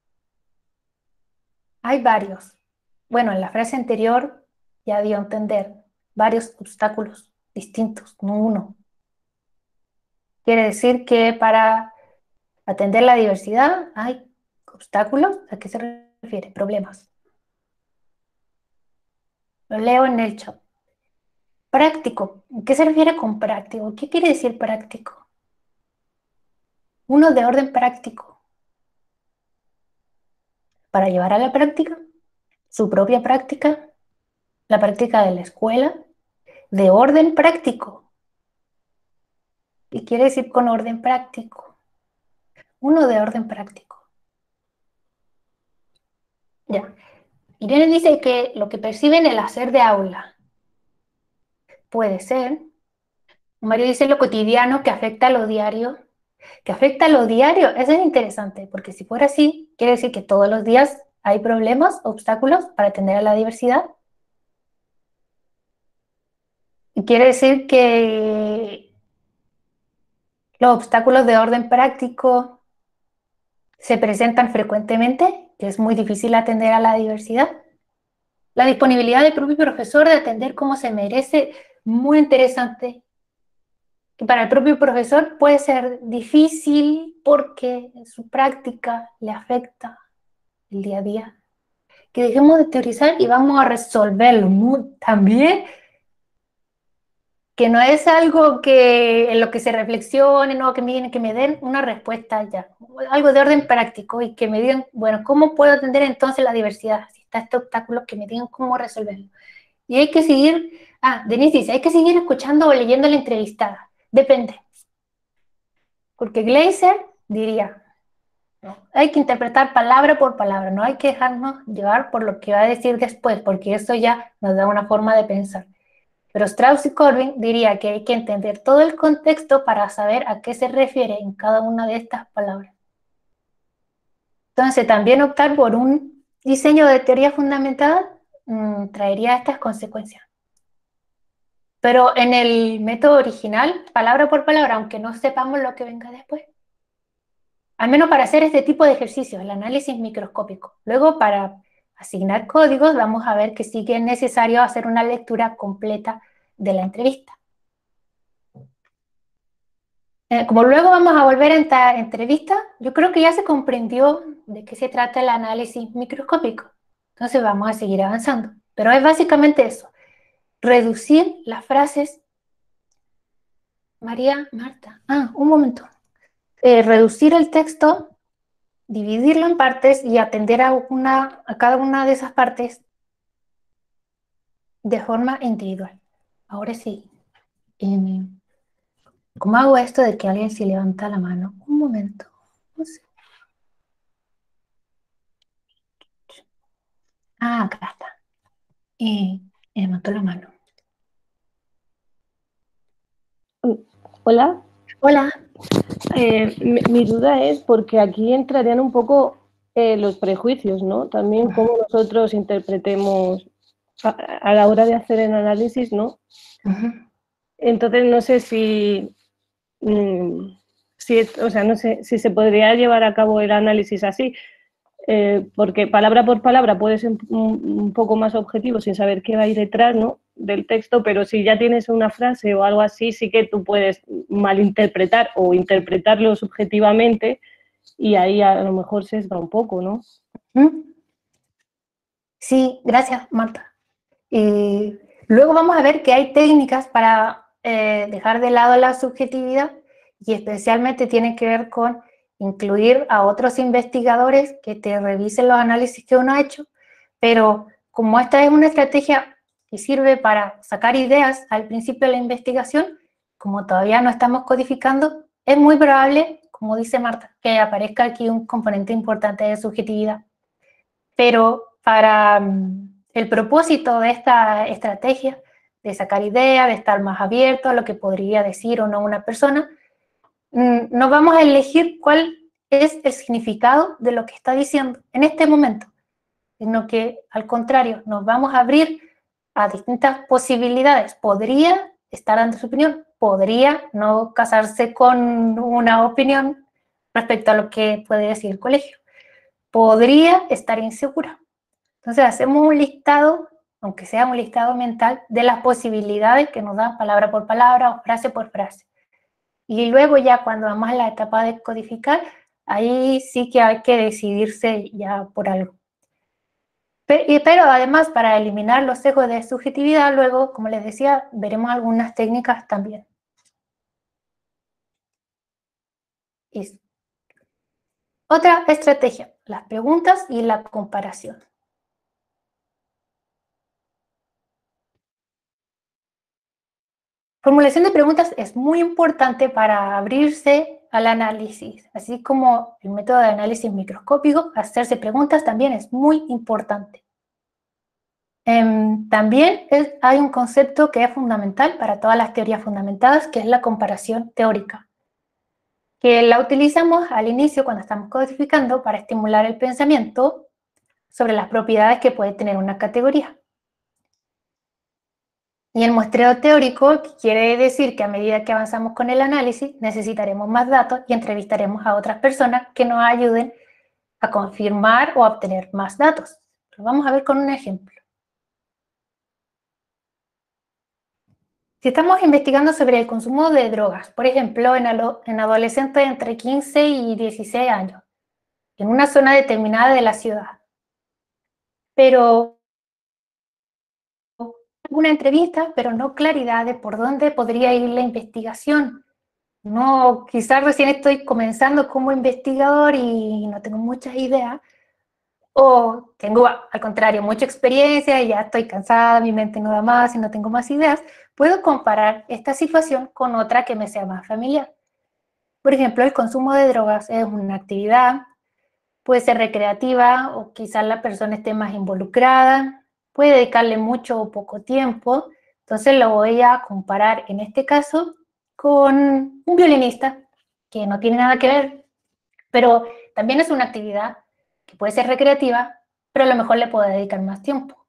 Hay varios. Bueno, en la frase anterior ya dio a entender varios obstáculos distintos, no uno. Quiere decir que para atender la diversidad hay obstáculos. ¿A qué se refiere? Problemas. Lo leo en el chat. Práctico. ¿Qué se refiere con práctico? ¿Qué quiere decir práctico? Uno de orden práctico. Para llevar a la práctica, su propia práctica, la práctica de la escuela, de orden práctico. ¿Qué quiere decir con orden práctico? Uno de orden práctico. Ya. Irene dice que lo que percibe en el hacer de aula puede ser. Mario dice lo cotidiano que afecta a lo diario. Que afecta a lo diario, eso es interesante, porque si fuera así, quiere decir que todos los días hay problemas, obstáculos para atender a la diversidad. Y quiere decir que los obstáculos de orden práctico se presentan frecuentemente, que es muy difícil atender a la diversidad. La disponibilidad del propio profesor de atender como se merece, muy interesante. Que para el propio profesor puede ser difícil porque en su práctica le afecta el día a día. Que dejemos de teorizar y vamos a resolverlo. También que no es algo que en lo que se reflexione, no, que me den una respuesta ya, algo de orden práctico y que me digan, bueno, ¿cómo puedo atender entonces la diversidad? Si está este obstáculo, que me digan cómo resolverlo. Y hay que seguir, Denise dice, hay que seguir escuchando o leyendo la entrevistada. Depende. Porque Gleiser diría, no, hay que interpretar palabra por palabra, no hay que dejarnos llevar por lo que va a decir después, porque eso ya nos da una forma de pensar. Pero Strauss y Corbin diría que hay que entender todo el contexto para saber a qué se refiere en cada una de estas palabras. Entonces, también optar por un diseño de teoría fundamentada traería estas consecuencias. Pero en el método original, palabra por palabra, aunque no sepamos lo que venga después, al menos para hacer este tipo de ejercicios, el análisis microscópico. Luego, para asignar códigos, vamos a ver que sí que es necesario hacer una lectura completa de la entrevista. Como luego vamos a volver a esta entrevista, yo creo que ya se comprendió de qué se trata el análisis microscópico. Entonces vamos a seguir avanzando. Pero es básicamente eso, reducir las frases. María, Marta, un momento. Reducir el texto, dividirlo en partes y atender a cada una de esas partes de forma individual. Ahora sí. ¿Cómo hago esto de que alguien se levanta la mano? Un momento. No sé. Acá está. Levantó la mano. Hola. Hola. Mi duda es porque aquí entrarían un poco los prejuicios, ¿no? También cómo nosotros interpretemos a la hora de hacer el análisis, ¿no? Entonces no sé no sé si se podría llevar a cabo el análisis así, porque palabra por palabra puede ser un poco más objetivo sin saber qué va a ir detrás, ¿no?, del texto, pero si ya tienes una frase o algo así, sí que tú puedes malinterpretar o interpretarlo subjetivamente y ahí a lo mejor sesga un poco, ¿no? Sí, gracias, Marta. Luego vamos a ver que hay técnicas para dejar de lado la subjetividad y especialmente tiene que ver con incluir a otros investigadores que te revisen los análisis que uno ha hecho, pero como esta es una estrategia que sirve para sacar ideas al principio de la investigación, como todavía no estamos codificando, es muy probable, como dice Marta, que aparezca aquí un componente importante de subjetividad. Pero para el propósito de esta estrategia, de sacar ideas, de estar más abierto a lo que podría decir o no una persona, no vamos a elegir cuál es el significado de lo que está diciendo en este momento, sino que al contrario, nos vamos a abrir a distintas posibilidades. Podría estar dando su opinión, podría no casarse con una opinión respecto a lo que puede decir el colegio, podría estar insegura. Entonces hacemos un listado, aunque sea un listado mental, de las posibilidades que nos dan palabra por palabra o frase por frase. Y luego ya cuando vamos a la etapa de codificar, ahí sí que hay que decidirse ya por algo. Pero además, para eliminar los sesgos de subjetividad, luego, como les decía, veremos algunas técnicas también. Otra estrategia, las preguntas y la comparación. Formulación de preguntas es muy importante para abrirse al análisis, así como el método de análisis microscópico, hacerse preguntas también es muy importante. También hay un concepto que es fundamental para todas las teorías fundamentadas, que es la comparación teórica, que la utilizamos al inicio cuando estamos codificando para estimular el pensamiento sobre las propiedades que puede tener una categoría. Y el muestreo teórico quiere decir que a medida que avanzamos con el análisis necesitaremos más datos y entrevistaremos a otras personas que nos ayuden a confirmar o a obtener más datos. Lo vamos a ver con un ejemplo. Si estamos investigando sobre el consumo de drogas, por ejemplo, en adolescentes entre 15 y 16 años, en una zona determinada de la ciudad, pero una entrevista, pero no claridad de por dónde podría ir la investigación. No, quizás recién estoy comenzando como investigador y no tengo muchas ideas, o tengo, al contrario, mucha experiencia y ya estoy cansada, mi mente no da más y no tengo más ideas. Puedo comparar esta situación con otra que me sea más familiar. Por ejemplo, el consumo de drogas es una actividad, puede ser recreativa o quizás la persona esté más involucrada, puede dedicarle mucho o poco tiempo. Entonces lo voy a comparar en este caso con un violinista que no tiene nada que ver, pero también es una actividad que puede ser recreativa, pero a lo mejor le puedo dedicar más tiempo.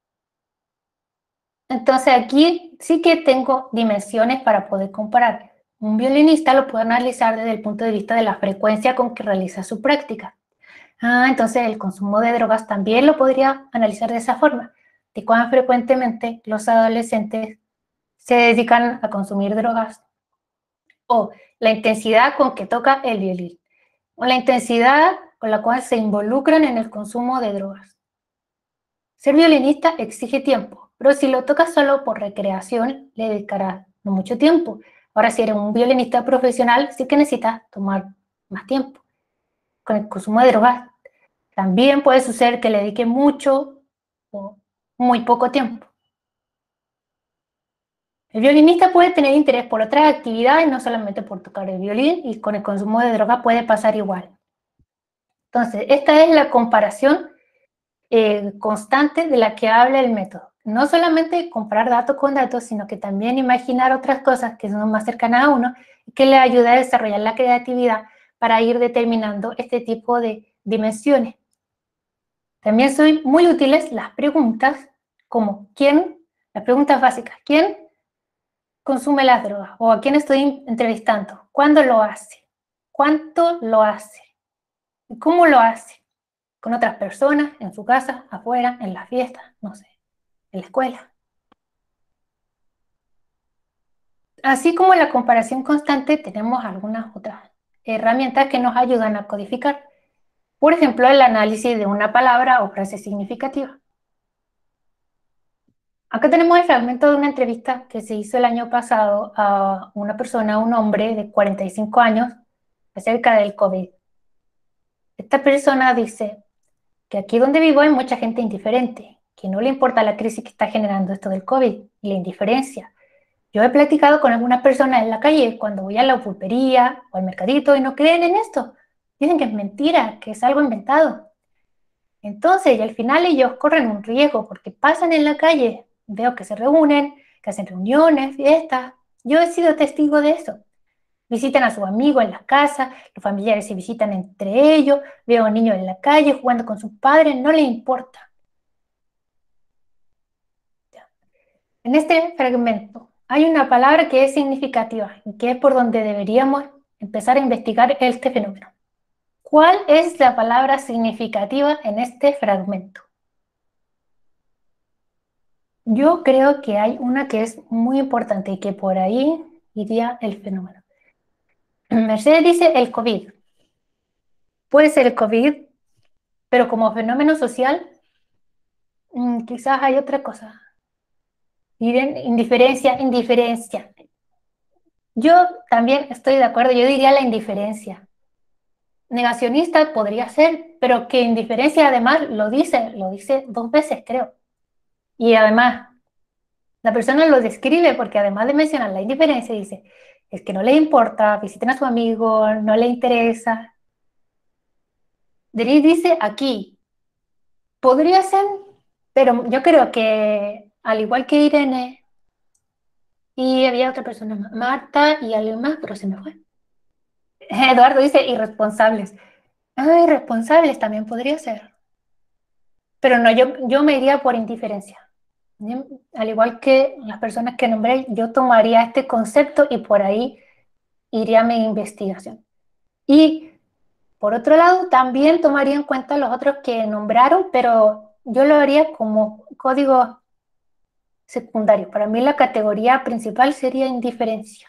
Entonces aquí sí que tengo dimensiones para poder comparar. Un violinista lo puedo analizar desde el punto de vista de la frecuencia con que realiza su práctica. Entonces el consumo de drogas también lo podría analizar de esa forma, de cuán frecuentemente los adolescentes se dedican a consumir drogas, o la intensidad con que toca el violín, o la intensidad con la cual se involucran en el consumo de drogas. Ser violinista exige tiempo, pero si lo tocas solo por recreación, le dedicarás no mucho tiempo. Ahora, si eres un violinista profesional, sí que necesitas tomar más tiempo. Con el consumo de drogas, también puede suceder que le dedique mucho o muy poco tiempo. El violinista puede tener interés por otras actividades, no solamente por tocar el violín, y con el consumo de droga puede pasar igual. Entonces, esta es la comparación constante de la que habla el método. No solamente comparar datos con datos, sino que también imaginar otras cosas que son más cercanas a uno y que le ayuda a desarrollar la creatividad para ir determinando este tipo de dimensiones. También son muy útiles las preguntas como las preguntas básicas, ¿quién consume las drogas? ¿O a quién estoy entrevistando? ¿Cuándo lo hace? ¿Cuánto lo hace? ¿Y cómo lo hace? ¿Con otras personas? ¿En su casa? ¿Afuera? ¿En la fiesta? No sé, en la escuela. Así como en la comparación constante, tenemos algunas otras herramientas que nos ayudan a codificar. Por ejemplo, el análisis de una palabra o frase significativa. Acá tenemos el fragmento de una entrevista que se hizo el año pasado a una persona, un hombre de 45 años, acerca del COVID. Esta persona dice que aquí donde vivo hay mucha gente indiferente, que no le importa la crisis que está generando esto del COVID y la indiferencia. Yo he platicado con algunas personas en la calle cuando voy a la pulpería o al mercadito y no creen en esto. Dicen que es mentira, que es algo inventado. Entonces, y al final ellos corren un riesgo porque pasan en la calle, veo que se reúnen, que hacen reuniones, fiestas. Yo he sido testigo de eso. Visitan a sus amigos en las casas, los familiares se visitan entre ellos, veo a niños en la calle jugando con sus padres, no les importa. En este fragmento hay una palabra que es significativa y que es por donde deberíamos empezar a investigar este fenómeno. ¿Cuál es la palabra significativa en este fragmento? Yo creo que hay una que es muy importante y que por ahí iría el fenómeno. Mercedes dice el COVID. Puede ser el COVID, pero como fenómeno social, quizás hay otra cosa. Miren, indiferencia. Yo también estoy de acuerdo, yo diría la indiferencia. Negacionista podría ser, pero que indiferencia además lo dice 2 veces, creo. Y además, la persona lo describe porque además de mencionar la indiferencia, dice, es que no le importa, visiten a su amigo, no le interesa. Denis dice aquí, podría ser, pero yo creo que al igual que Irene, y había otra persona, Marta y alguien más, pero se me fue. Eduardo dice irresponsables. Irresponsables también podría ser. Pero no, yo me iría por indiferencia. Al igual que las personas que nombré, yo tomaría este concepto y por ahí iría a mi investigación. Y por otro lado, también tomaría en cuenta los otros que nombraron, pero yo lo haría como código secundario. Para mí la categoría principal sería indiferencia.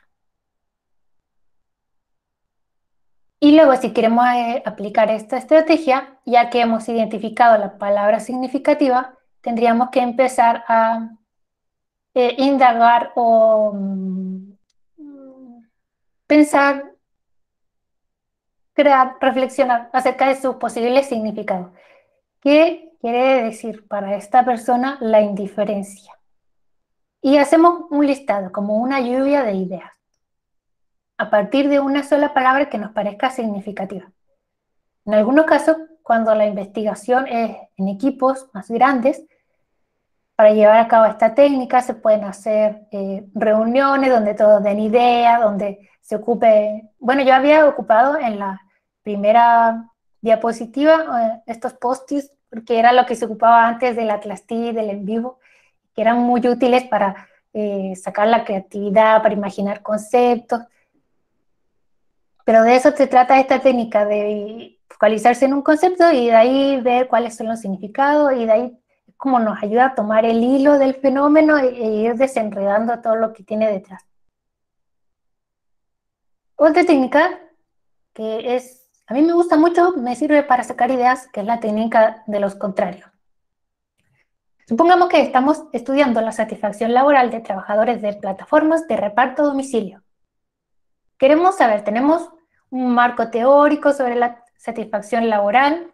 Y luego, si queremos aplicar esta estrategia, ya que hemos identificado la palabra significativa, tendríamos que empezar a indagar o pensar, crear, reflexionar acerca de sus posibles significados. ¿Qué quiere decir para esta persona la indiferencia? Y hacemos un listado, como una lluvia de ideas, a partir de una sola palabra que nos parezca significativa. En algunos casos, cuando la investigación es en equipos más grandes, para llevar a cabo esta técnica se pueden hacer reuniones donde todos den ideas, donde se ocupe... Bueno, yo había ocupado en la primera diapositiva estos post-its, porque era lo que se ocupaba antes de la clase del en vivo, que eran muy útiles para sacar la creatividad, para imaginar conceptos. Pero de eso se trata esta técnica, de focalizarse en un concepto y de ahí ver cuáles son los significados y de ahí como nos ayuda a tomar el hilo del fenómeno e ir desenredando todo lo que tiene detrás. Otra técnica que a mí me gusta mucho, me sirve para sacar ideas, que es la técnica de los contrarios. Supongamos que estamos estudiando la satisfacción laboral de trabajadores de plataformas de reparto a domicilio. Queremos saber, tenemos un marco teórico sobre la satisfacción laboral,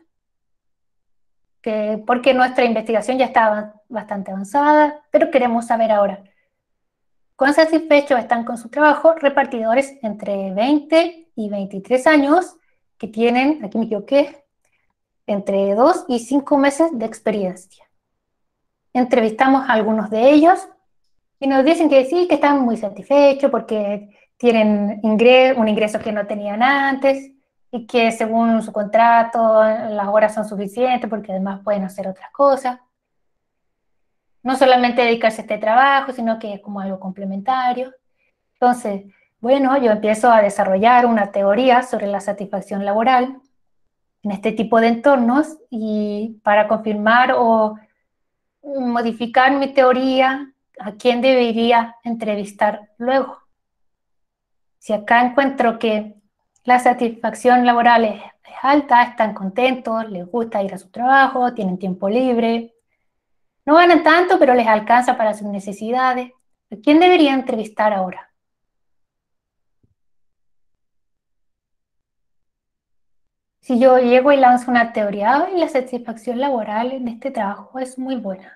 porque nuestra investigación ya está bastante avanzada, pero queremos saber ahora, ¿cuán satisfechos están con su trabajo repartidores entre 20 y 23 años que tienen, aquí me equivoqué, entre 2 y 5 meses de experiencia? Entrevistamos a algunos de ellos y nos dicen que sí, que están muy satisfechos porque tienen un ingreso que no tenían antes y que según su contrato las horas son suficientes porque además pueden hacer otras cosas. No solamente dedicarse a este trabajo, sino que es como algo complementario. Entonces, bueno, yo empiezo a desarrollar una teoría sobre la satisfacción laboral en este tipo de entornos y para confirmar o modificar mi teoría, ¿a quién debería entrevistar luego? Si acá encuentro que la satisfacción laboral es alta, están contentos, les gusta ir a su trabajo, tienen tiempo libre, no ganan tanto, pero les alcanza para sus necesidades, ¿a quién debería entrevistar ahora? Si yo llego y lanzo una teoría, y la satisfacción laboral en este trabajo es muy buena.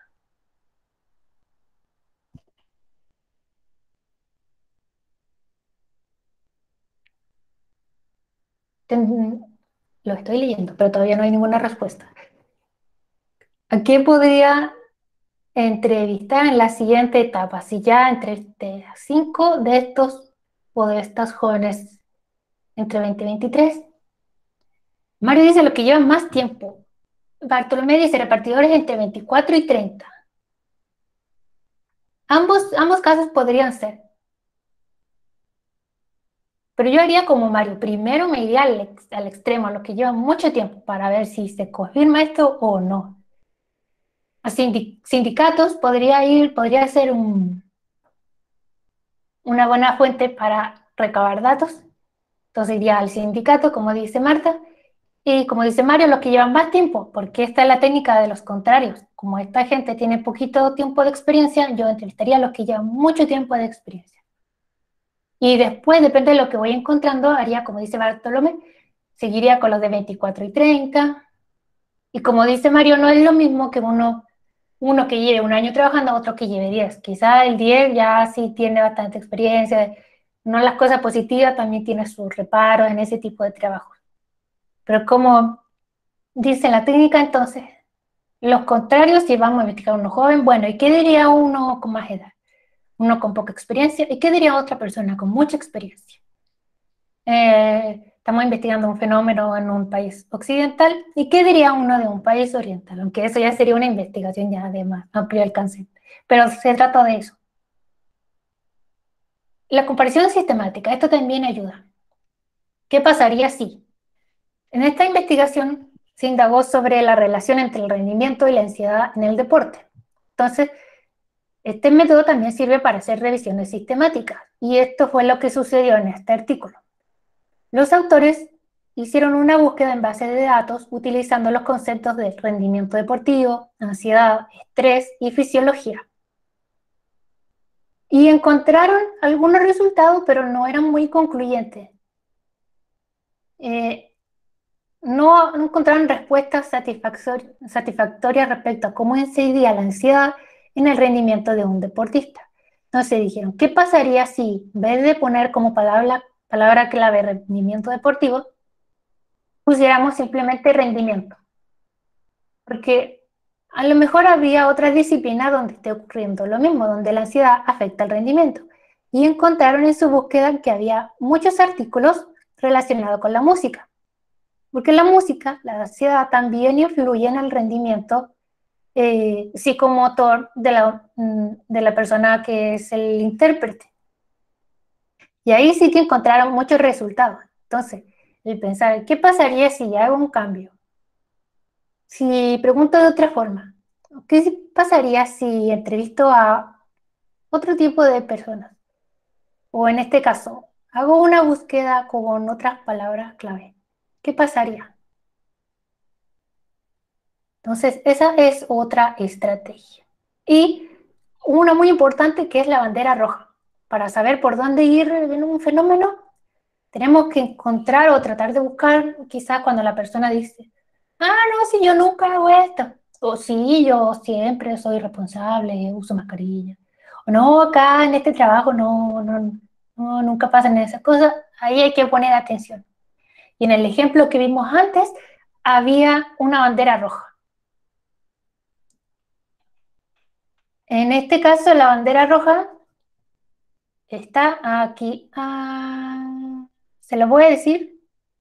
Lo estoy leyendo, pero todavía no hay ninguna respuesta. ¿A quién podría entrevistar en la siguiente etapa? Si ya entre 5 de estos o de estas jóvenes entre 20 y 23. Mario dice lo que llevan más tiempo. Bartolomé dice repartidores entre 24 y 30. Ambos casos podrían ser. Pero yo haría como Mario. Primero me iría al extremo, a lo que lleva mucho tiempo, para ver si se confirma esto o no. A sindicatos podría ser una buena fuente para recabar datos. Entonces iría al sindicato, como dice Marta, y como dice Mario, los que llevan más tiempo, porque esta es la técnica de los contrarios. Como esta gente tiene poquito tiempo de experiencia, yo entrevistaría a los que llevan mucho tiempo de experiencia. Y después, depende de lo que voy encontrando, haría, como dice Bartolomé, seguiría con los de 24 y 30. Y como dice Mario, no es lo mismo que uno que lleve un año trabajando, otro que lleve 10. Quizá el 10 ya sí tiene bastante experiencia, no las cosas positivas, también tiene sus reparos en ese tipo de trabajo. Pero como dice la técnica, entonces, los contrarios, si vamos a investigar a uno joven, bueno, ¿y qué diría uno con más edad? Uno con poca experiencia, ¿y qué diría otra persona con mucha experiencia? Estamos investigando un fenómeno en un país occidental, ¿y qué diría uno de un país oriental? Aunque eso ya sería una investigación ya de más amplio alcance, pero se trata de eso. La comparación sistemática, esto también ayuda. ¿Qué pasaría si? En esta investigación se indagó sobre la relación entre el rendimiento y la ansiedad en el deporte. Entonces, este método también sirve para hacer revisiones sistemáticas, y esto fue lo que sucedió en este artículo. Los autores hicieron una búsqueda en base de datos utilizando los conceptos de rendimiento deportivo, ansiedad, estrés y fisiología. Y encontraron algunos resultados, pero no eran muy concluyentes. No encontraron respuestas satisfactorias respecto a cómo incidía la ansiedad en el rendimiento de un deportista. Entonces dijeron, ¿qué pasaría si en vez de poner como palabra clave rendimiento deportivo, pusiéramos simplemente rendimiento? Porque a lo mejor habría otra disciplina donde esté ocurriendo lo mismo, donde la ansiedad afecta el rendimiento. Y encontraron en su búsqueda que había muchos artículos relacionados con la música. Porque la música, la ansiedad también influye en el rendimiento psicomotor de la persona que es el intérprete. Y ahí sí que encontraron muchos resultados. Entonces, y pensar, ¿qué pasaría si hago un cambio? Si pregunto de otra forma, ¿qué pasaría si entrevisto a otro tipo de personas? O en este caso, hago una búsqueda con otras palabras clave. ¿Qué pasaría? Entonces, esa es otra estrategia. Y una muy importante que es la bandera roja. Para saber por dónde ir en un fenómeno, tenemos que encontrar o tratar de buscar, quizás cuando la persona dice, ah, no, si yo nunca hago esto. O sí, yo siempre soy responsable, uso mascarilla. O no, acá en este trabajo no, nunca pasan esas cosas. Ahí hay que poner atención. Y en el ejemplo que vimos antes, había una bandera roja. En este caso, la bandera roja está aquí. Se lo voy a decir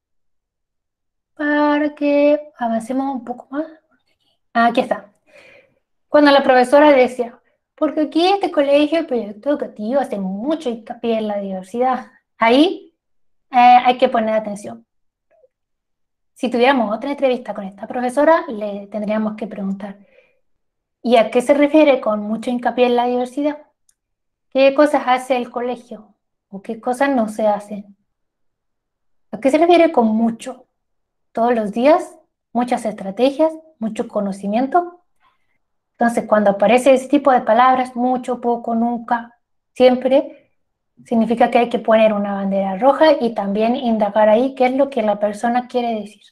para que avancemos un poco más. Aquí está. Cuando la profesora decía, porque aquí este colegio, el proyecto educativo, hace mucho hincapié en la diversidad. Ahí hay que poner atención. Si tuviéramos otra entrevista con esta profesora, le tendríamos que preguntar, ¿y a qué se refiere con mucho hincapié en la diversidad? ¿Qué cosas hace el colegio? ¿O qué cosas no se hacen? ¿A qué se refiere con mucho? ¿Todos los días? ¿Muchas estrategias? ¿Mucho conocimiento? Entonces, cuando aparece ese tipo de palabras, mucho, poco, nunca, siempre, significa que hay que poner una bandera roja y también indagar ahí qué es lo que la persona quiere decir.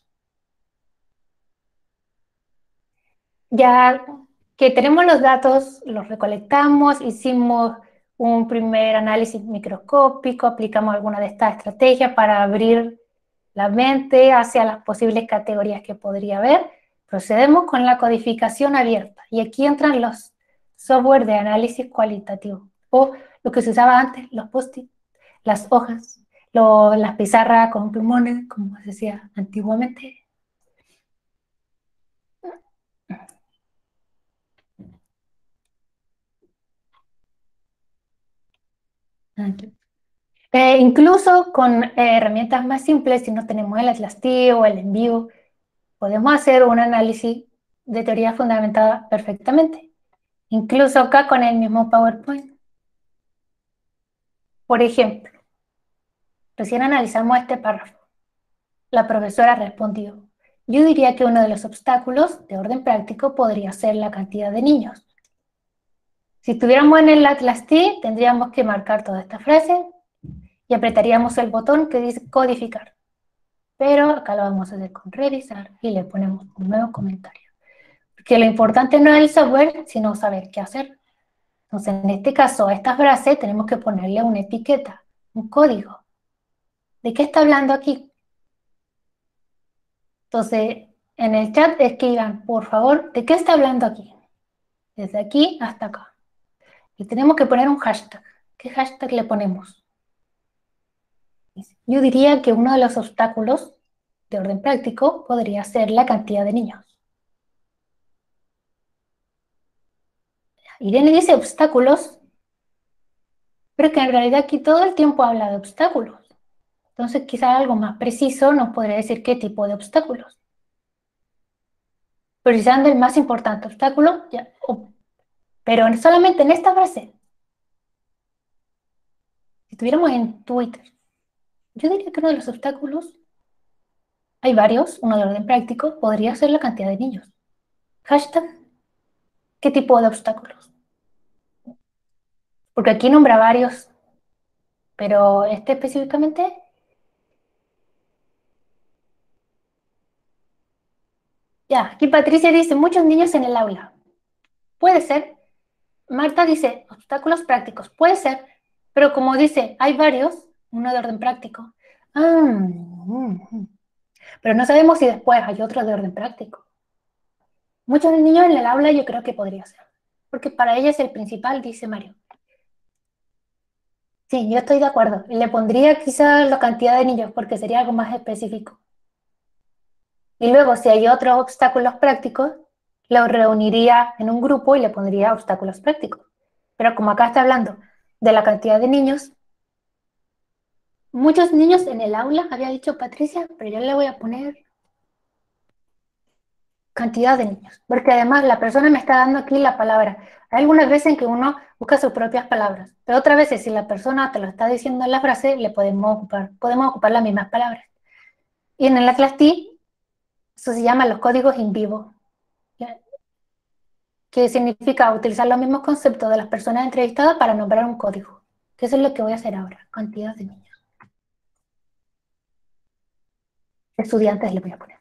Ya que tenemos los datos, los recolectamos, hicimos un primer análisis microscópico, aplicamos alguna de estas estrategias para abrir la mente hacia las posibles categorías que podría haber. Procedemos con la codificación abierta y aquí entran los software de análisis cualitativo o lo que se usaba antes, los post-it, las hojas, las pizarras con plumones, como se decía antiguamente. Aquí. Incluso con herramientas más simples, si no tenemos el Atlas-T o el Envivo, podemos hacer un análisis de teoría fundamentada perfectamente. Incluso acá con el mismo PowerPoint. Por ejemplo, recién analizamos este párrafo. La profesora respondió, yo diría que uno de los obstáculos de orden práctico podría ser la cantidad de niños. Si estuviéramos en el Atlas-T, tendríamos que marcar toda esta frase y apretaríamos el botón que dice codificar. Pero acá lo vamos a hacer con revisar y le ponemos un nuevo comentario. Porque lo importante no es el software, sino saber qué hacer. Entonces, en este caso, a esta frase tenemos que ponerle una etiqueta, un código. ¿De qué está hablando aquí? Entonces, en el chat escriban, por favor, ¿de qué está hablando aquí? Desde aquí hasta acá. Y tenemos que poner un hashtag. ¿Qué hashtag le ponemos? Yo diría que uno de los obstáculos de orden práctico podría ser la cantidad de niños. Irene dice obstáculos, pero es que en realidad aquí todo el tiempo habla de obstáculos. Entonces, quizá algo más preciso nos podría decir qué tipo de obstáculos. Precisando el más importante obstáculo, ya, pero solamente en esta frase. Si estuviéramos en Twitter, yo diría que uno de los obstáculos, hay varios, uno de orden práctico, podría ser la cantidad de niños. Hashtag, ¿qué tipo de obstáculos? Porque aquí nombra varios, pero este específicamente, ya, aquí Patricia dice, muchos niños en el aula. Puede ser. Marta dice, obstáculos prácticos. Puede ser, pero como dice, hay varios, uno de orden práctico. Pero no sabemos si después hay otro de orden práctico. Muchos niños en el aula yo creo que podría ser, porque para ella es el principal, dice Mario. Sí, yo estoy de acuerdo. Le pondría quizá la cantidad de niños porque sería algo más específico. Y luego, si hay otros obstáculos prácticos, los reuniría en un grupo y le pondría obstáculos prácticos. Pero como acá está hablando de la cantidad de niños, muchos niños en el aula, había dicho Patricia, pero yo le voy a poner cantidad de niños, porque además la persona me está dando aquí la palabra. Hay algunas veces en que uno busca sus propias palabras, pero otras veces si la persona te lo está diciendo en la frase, le podemos ocupar las mismas palabras. Y en el Atlas T, eso se llama los códigos in vivo, que significa utilizar los mismos conceptos de las personas entrevistadas para nombrar un código, que eso es lo que voy a hacer ahora, cantidad de niños. Estudiantes le voy a poner.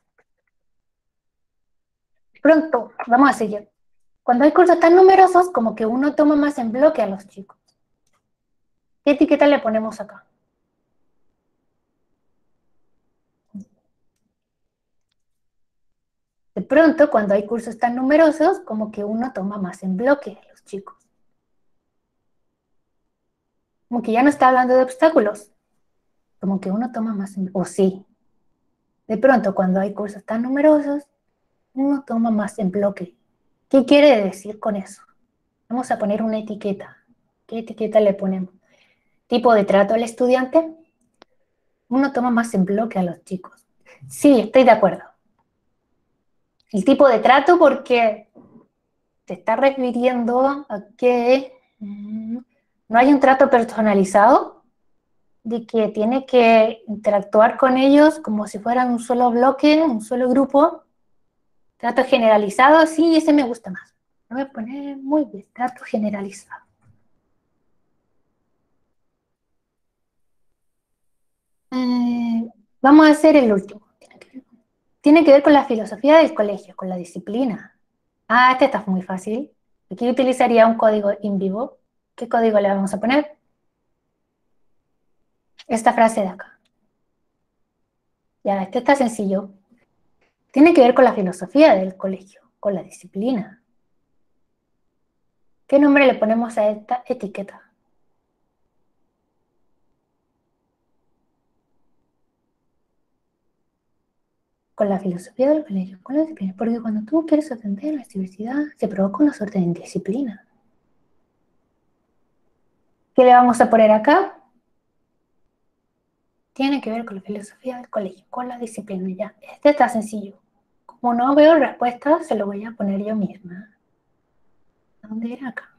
Pronto, vamos a seguir. Cuando hay cursos tan numerosos, como que uno toma más en bloque a los chicos. ¿Qué etiqueta le ponemos acá? De pronto, cuando hay cursos tan numerosos, como que uno toma más en bloque a los chicos. Como que ya no está hablando de obstáculos. Como que uno toma más en bloque. O sí. De pronto, cuando hay cursos tan numerosos, uno toma más en bloque. ¿Qué quiere decir con eso? Vamos a poner una etiqueta. ¿Qué etiqueta le ponemos? Tipo de trato al estudiante. Uno toma más en bloque a los chicos. Sí, estoy de acuerdo. El tipo de trato porque te está refiriendo a que no hay un trato personalizado, de que tiene que interactuar con ellos como si fueran un solo bloque, un solo grupo. Trato generalizado, sí, ese me gusta más. Lo voy a poner muy bien, trato generalizado. Vamos a hacer el último. Tiene que ver con la filosofía del colegio, con la disciplina. Ah, este está muy fácil. Aquí utilizaría un código in vivo. ¿Qué código le vamos a poner? Esta frase de acá. Ya, este está sencillo. Tiene que ver con la filosofía del colegio, con la disciplina. ¿Qué nombre le ponemos a esta etiqueta? Con la filosofía del colegio, con la disciplina. Porque cuando tú quieres atender la diversidad, se provoca una suerte de indisciplina. ¿Qué le vamos a poner acá? Tiene que ver con la filosofía del colegio, con la disciplina. Ya, este está sencillo. Como no veo respuesta, se lo voy a poner yo misma. ¿Dónde era acá?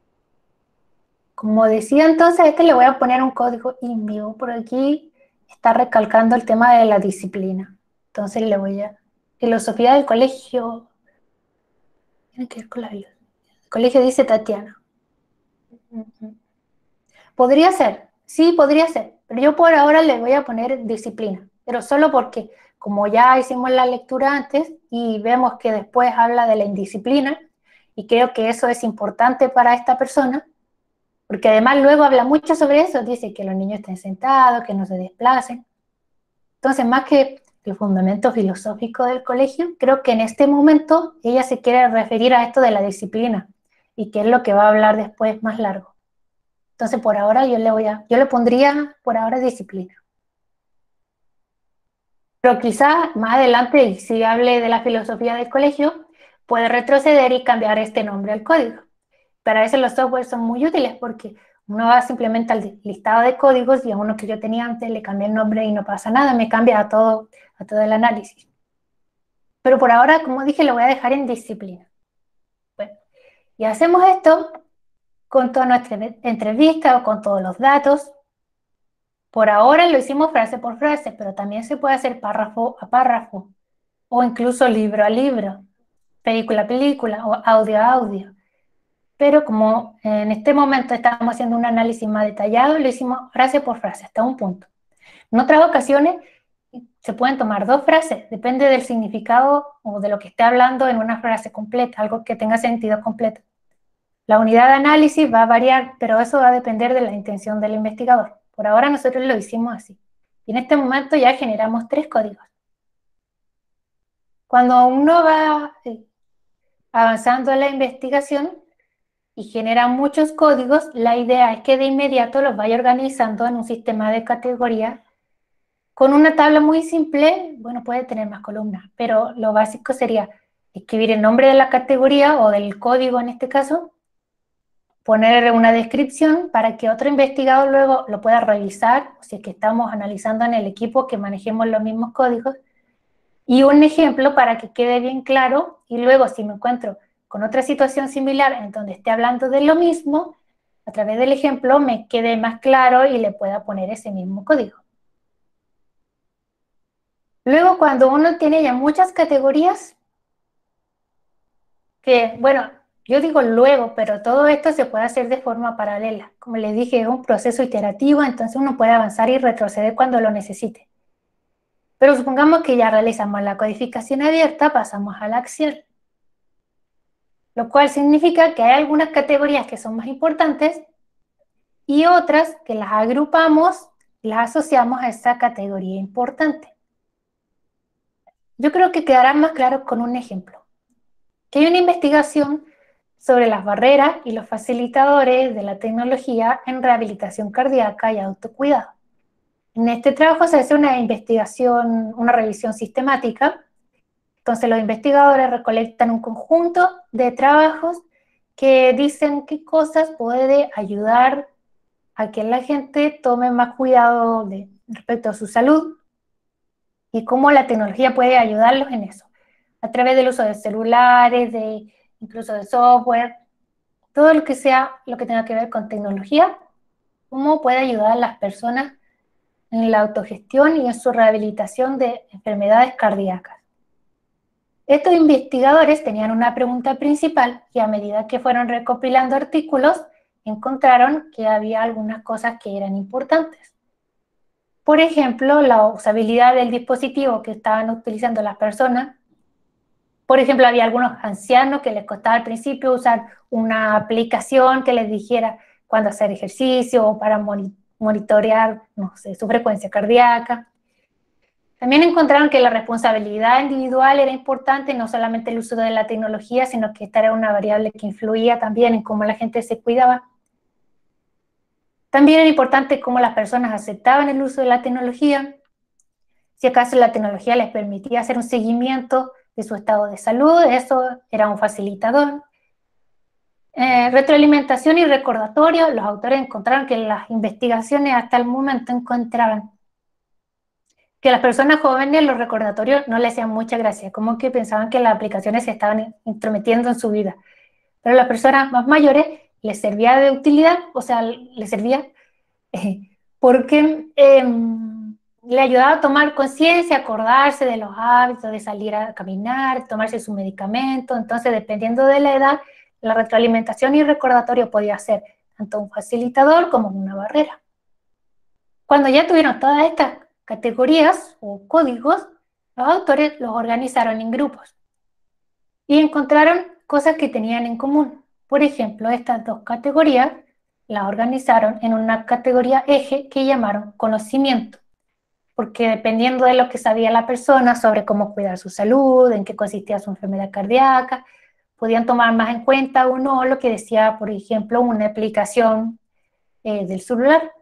Como decía entonces, a este le voy a poner un código in vivo. Por aquí está recalcando el tema de la disciplina. Entonces le voy a... Filosofía del colegio. Tiene que ver con la filosofía. El colegio dice Tatiana. Podría ser, sí, podría ser. Pero yo por ahora le voy a poner disciplina. Pero solo porque, como ya hicimos la lectura antes y vemos que después habla de la indisciplina, y creo que eso es importante para esta persona, porque además luego habla mucho sobre eso, dice que los niños estén sentados, que no se desplacen. Entonces, más que el fundamento filosófico del colegio, creo que en este momento ella se quiere referir a esto de la disciplina, y que es lo que va a hablar después más largo. Entonces, por ahora yo le pondría por ahora disciplina. Pero quizás más adelante, si hable de la filosofía del colegio, puede retroceder y cambiar este nombre al código. Para eso los softwares son muy útiles porque uno va simplemente al listado de códigos y a uno que yo tenía antes le cambié el nombre y no pasa nada, me cambia a todo el análisis. Pero por ahora, como dije, lo voy a dejar en disciplina. Bueno, y hacemos esto con toda nuestra entrevista o con todos los datos. Por ahora lo hicimos frase por frase, pero también se puede hacer párrafo a párrafo, o incluso libro a libro, película a película, o audio a audio. Pero como en este momento estamos haciendo un análisis más detallado, lo hicimos frase por frase, hasta un punto. En otras ocasiones se pueden tomar dos frases, depende del significado o de lo que esté hablando en una frase completa, algo que tenga sentido completo. La unidad de análisis va a variar, pero eso va a depender de la intención del investigador. Por ahora nosotros lo hicimos así. Y en este momento ya generamos 3 códigos. Cuando uno va avanzando en la investigación y genera muchos códigos, la idea es que de inmediato los vaya organizando en un sistema de categorías. Con una tabla muy simple, bueno, puede tener más columnas, pero lo básico sería escribir el nombre de la categoría o del código en este caso, poner una descripción para que otro investigador luego lo pueda revisar, si es que estamos analizando en el equipo que manejemos los mismos códigos, y un ejemplo para que quede bien claro, y luego si me encuentro con otra situación similar en donde esté hablando de lo mismo, a través del ejemplo me quede más claro y le pueda poner ese mismo código. Luego, cuando uno tiene ya muchas categorías, que, bueno, yo digo luego, pero todo esto se puede hacer de forma paralela. Como les dije, es un proceso iterativo, entonces uno puede avanzar y retroceder cuando lo necesite. Pero supongamos que ya realizamos la codificación abierta, pasamos a la acción. Lo cual significa que hay algunas categorías que son más importantes y otras que las agrupamos, las asociamos a esa categoría importante. Yo creo que quedará más claro con un ejemplo. Que hay una investigación sobre las barreras y los facilitadores de la tecnología en rehabilitación cardíaca y autocuidado. En este trabajo se hace una investigación, una revisión sistemática. Entonces los investigadores recolectan un conjunto de trabajos que dicen qué cosas puede ayudar a que la gente tome más cuidado respecto a su salud y cómo la tecnología puede ayudarlos en eso, a través del uso de celulares, incluso de software, todo lo que sea, lo que tenga que ver con tecnología, cómo puede ayudar a las personas en la autogestión y en su rehabilitación de enfermedades cardíacas. Estos investigadores tenían una pregunta principal y a medida que fueron recopilando artículos, encontraron que había algunas cosas que eran importantes. Por ejemplo, la usabilidad del dispositivo que estaban utilizando las personas. Por ejemplo, había algunos ancianos que les costaba al principio usar una aplicación que les dijera cuándo hacer ejercicio o para monitorear, no sé, su frecuencia cardíaca. También encontraron que la responsabilidad individual era importante, no solamente el uso de la tecnología, sino que esta era una variable que influía también en cómo la gente se cuidaba. También era importante cómo las personas aceptaban el uso de la tecnología, si acaso la tecnología les permitía hacer un seguimiento de su estado de salud, eso era un facilitador. Retroalimentación y recordatorio, los autores encontraron que las investigaciones hasta el momento encontraban que a las personas jóvenes los recordatorios no les hacían mucha gracia, como que pensaban que las aplicaciones se estaban intrometiendo en su vida. Pero a las personas más mayores les servía de utilidad, o sea, les servía porque le ayudaba a tomar conciencia, acordarse de los hábitos, de salir a caminar, tomarse su medicamento. Entonces, dependiendo de la edad, la retroalimentación y recordatorio podía ser tanto un facilitador como una barrera. Cuando ya tuvieron todas estas categorías o códigos, los autores los organizaron en grupos y encontraron cosas que tenían en común. Por ejemplo, estas dos categorías las organizaron en una categoría eje que llamaron conocimiento, porque dependiendo de lo que sabía la persona sobre cómo cuidar su salud, en qué consistía su enfermedad cardíaca, podían tomar más en cuenta o no lo que decía, por ejemplo, una aplicación del celular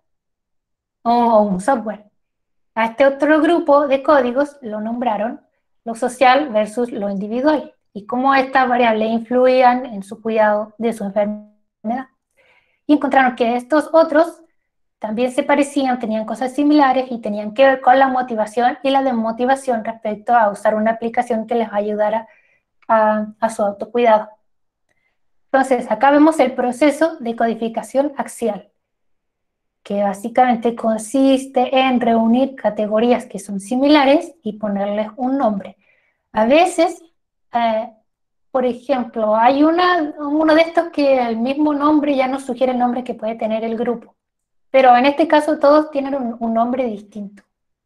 o un software. A este otro grupo de códigos lo nombraron lo social versus lo individual y cómo estas variables influían en su cuidado de su enfermedad. Y encontraron que estos otros también se parecían, tenían cosas similares y tenían que ver con la motivación y la desmotivación respecto a usar una aplicación que les ayudara a su autocuidado. Entonces, acá vemos el proceso de codificación axial, que básicamente consiste en reunir categorías que son similares y ponerles un nombre. A veces, por ejemplo, hay uno de estos que el mismo nombre ya nos sugiere el nombre que puede tener el grupo, pero en este caso todos tienen un nombre distinto.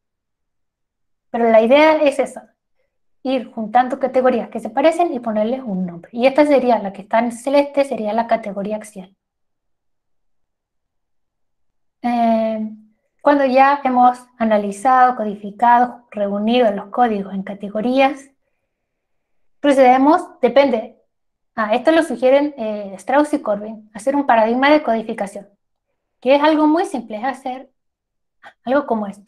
Pero la idea es esa, ir juntando categorías que se parecen y ponerles un nombre. Y esta sería, la que está en celeste, sería la categoría axial. Cuando ya hemos analizado, codificado, reunido los códigos en categorías, procedemos, depende, esto lo sugieren Strauss y Corbin, hacer un paradigma de codificación, que es algo muy simple, es hacer algo como esto.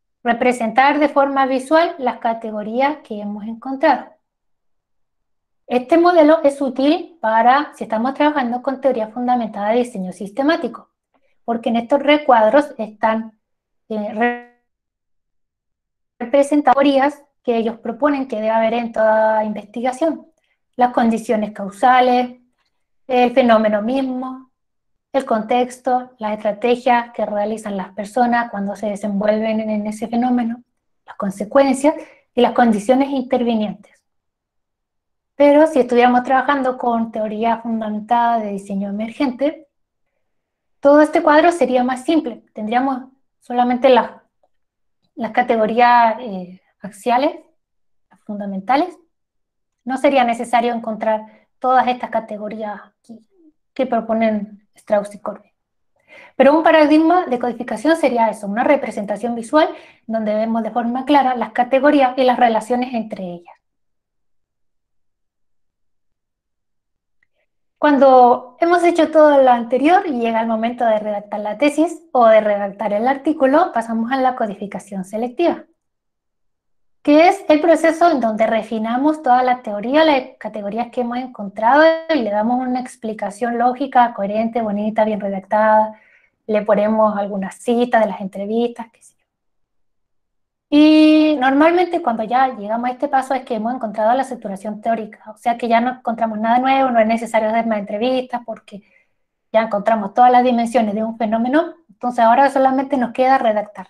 Representar de forma visual las categorías que hemos encontrado. Este modelo es útil para si estamos trabajando con teoría fundamentada de diseño sistemático, porque en estos recuadros están representadas teorías que ellos proponen que debe haber en toda investigación. Las condiciones causales, el fenómeno mismo, el contexto, las estrategias que realizan las personas cuando se desenvuelven en ese fenómeno, las consecuencias y las condiciones intervinientes. Pero si estuviéramos trabajando con teoría fundamentada de diseño emergente, todo este cuadro sería más simple. Tendríamos solamente las categorías axiales, fundamentales. No sería necesario encontrar todas estas categorías que proponen Strauss y Corbin. Pero un paradigma de codificación sería eso, una representación visual donde vemos de forma clara las categorías y las relaciones entre ellas. Cuando hemos hecho todo lo anterior y llega el momento de redactar la tesis o de redactar el artículo, pasamos a la codificación selectiva, que es el proceso en donde refinamos toda la teoría, las categorías que hemos encontrado y le damos una explicación lógica, coherente, bonita, bien redactada, le ponemos algunas citas de las entrevistas, qué sé yo. Y normalmente cuando ya llegamos a este paso es que hemos encontrado la saturación teórica, o sea que ya no encontramos nada nuevo, no es necesario hacer más entrevistas porque ya encontramos todas las dimensiones de un fenómeno, entonces ahora solamente nos queda redactar.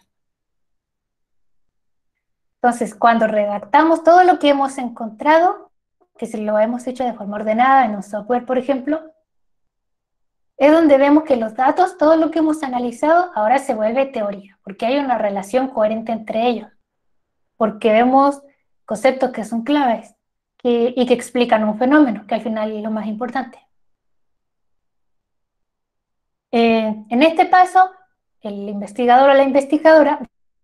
Entonces, cuando redactamos todo lo que hemos encontrado, que si lo hemos hecho de forma ordenada en un software, por ejemplo, es donde vemos que los datos, todo lo que hemos analizado, ahora se vuelve teoría, porque hay una relación coherente entre ellos, porque vemos conceptos que son claves y que explican un fenómeno, que al final es lo más importante. En este paso, el investigador o la investigadora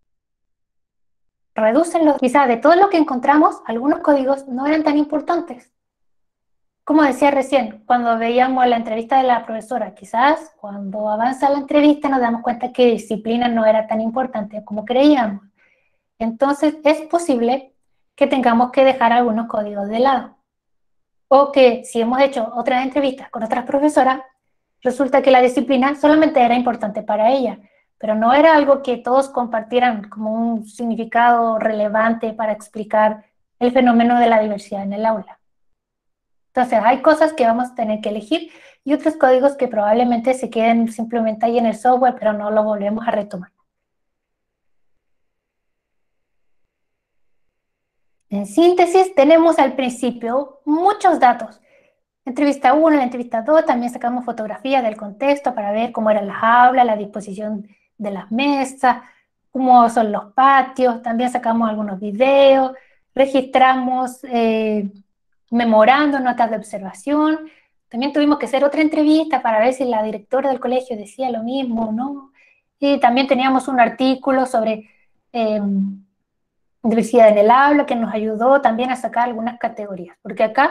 reducen quizás de todo lo que encontramos, algunos códigos no eran tan importantes. Como decía recién, cuando veíamos la entrevista de la profesora, quizás cuando avanza la entrevista nos damos cuenta que disciplina no era tan importante como creíamos. Entonces es posible que tengamos que dejar algunos códigos de lado. O que si hemos hecho otras entrevistas con otras profesoras, resulta que la disciplina solamente era importante para ella, pero no era algo que todos compartieran como un significado relevante para explicar el fenómeno de la diversidad en el aula. Entonces hay cosas que vamos a tener que elegir y otros códigos que probablemente se queden simplemente ahí en el software, pero no lo volvemos a retomar. En síntesis, tenemos al principio muchos datos. Entrevista 1, la entrevista 2, también sacamos fotografías del contexto para ver cómo eran las aulas, la disposición de las mesas, cómo son los patios, también sacamos algunos videos, registramos memorando, notas de observación. También tuvimos que hacer otra entrevista para ver si la directora del colegio decía lo mismo o no. Y también teníamos un artículo sobre diversidad en el aula que nos ayudó también a sacar algunas categorías. Porque acá,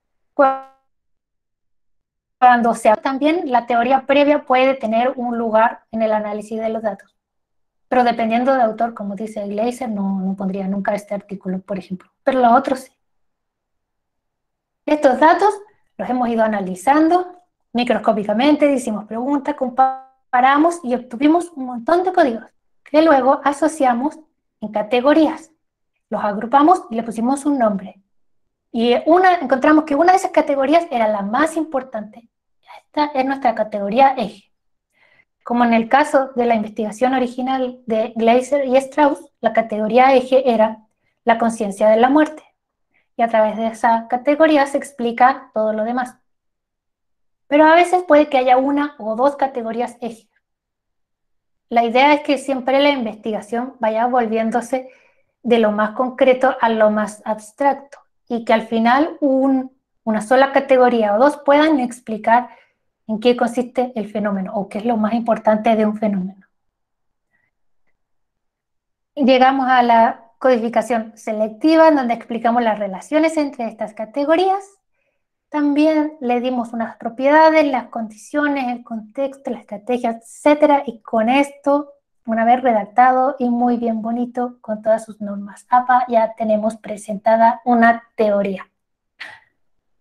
cuando se habla también, la teoría previa puede tener un lugar en el análisis de los datos. Pero dependiendo del autor, como dice Glaser, no pondría nunca este artículo, por ejemplo. Pero los otros sí. Estos datos los hemos ido analizando microscópicamente, hicimos preguntas, comparamos y obtuvimos un montón de códigos que luego asociamos en categorías. Los agrupamos y le pusimos un nombre. Y encontramos que una de esas categorías era la más importante. Esta es nuestra categoría eje. Como en el caso de la investigación original de Glaser y Strauss, la categoría eje era la conciencia de la muerte. Y a través de esa categoría se explica todo lo demás. Pero a veces puede que haya una o dos categorías eje. La idea es que siempre la investigación vaya volviéndose de lo más concreto a lo más abstracto y que al final una sola categoría o dos puedan explicar en qué consiste el fenómeno o qué es lo más importante de un fenómeno. Llegamos a la codificación selectiva, en donde explicamos las relaciones entre estas categorías. También le dimos unas propiedades, las condiciones, el contexto, la estrategia, etc. Y con esto, una vez redactado y muy bien bonito, con todas sus normas APA, ya tenemos presentada una teoría.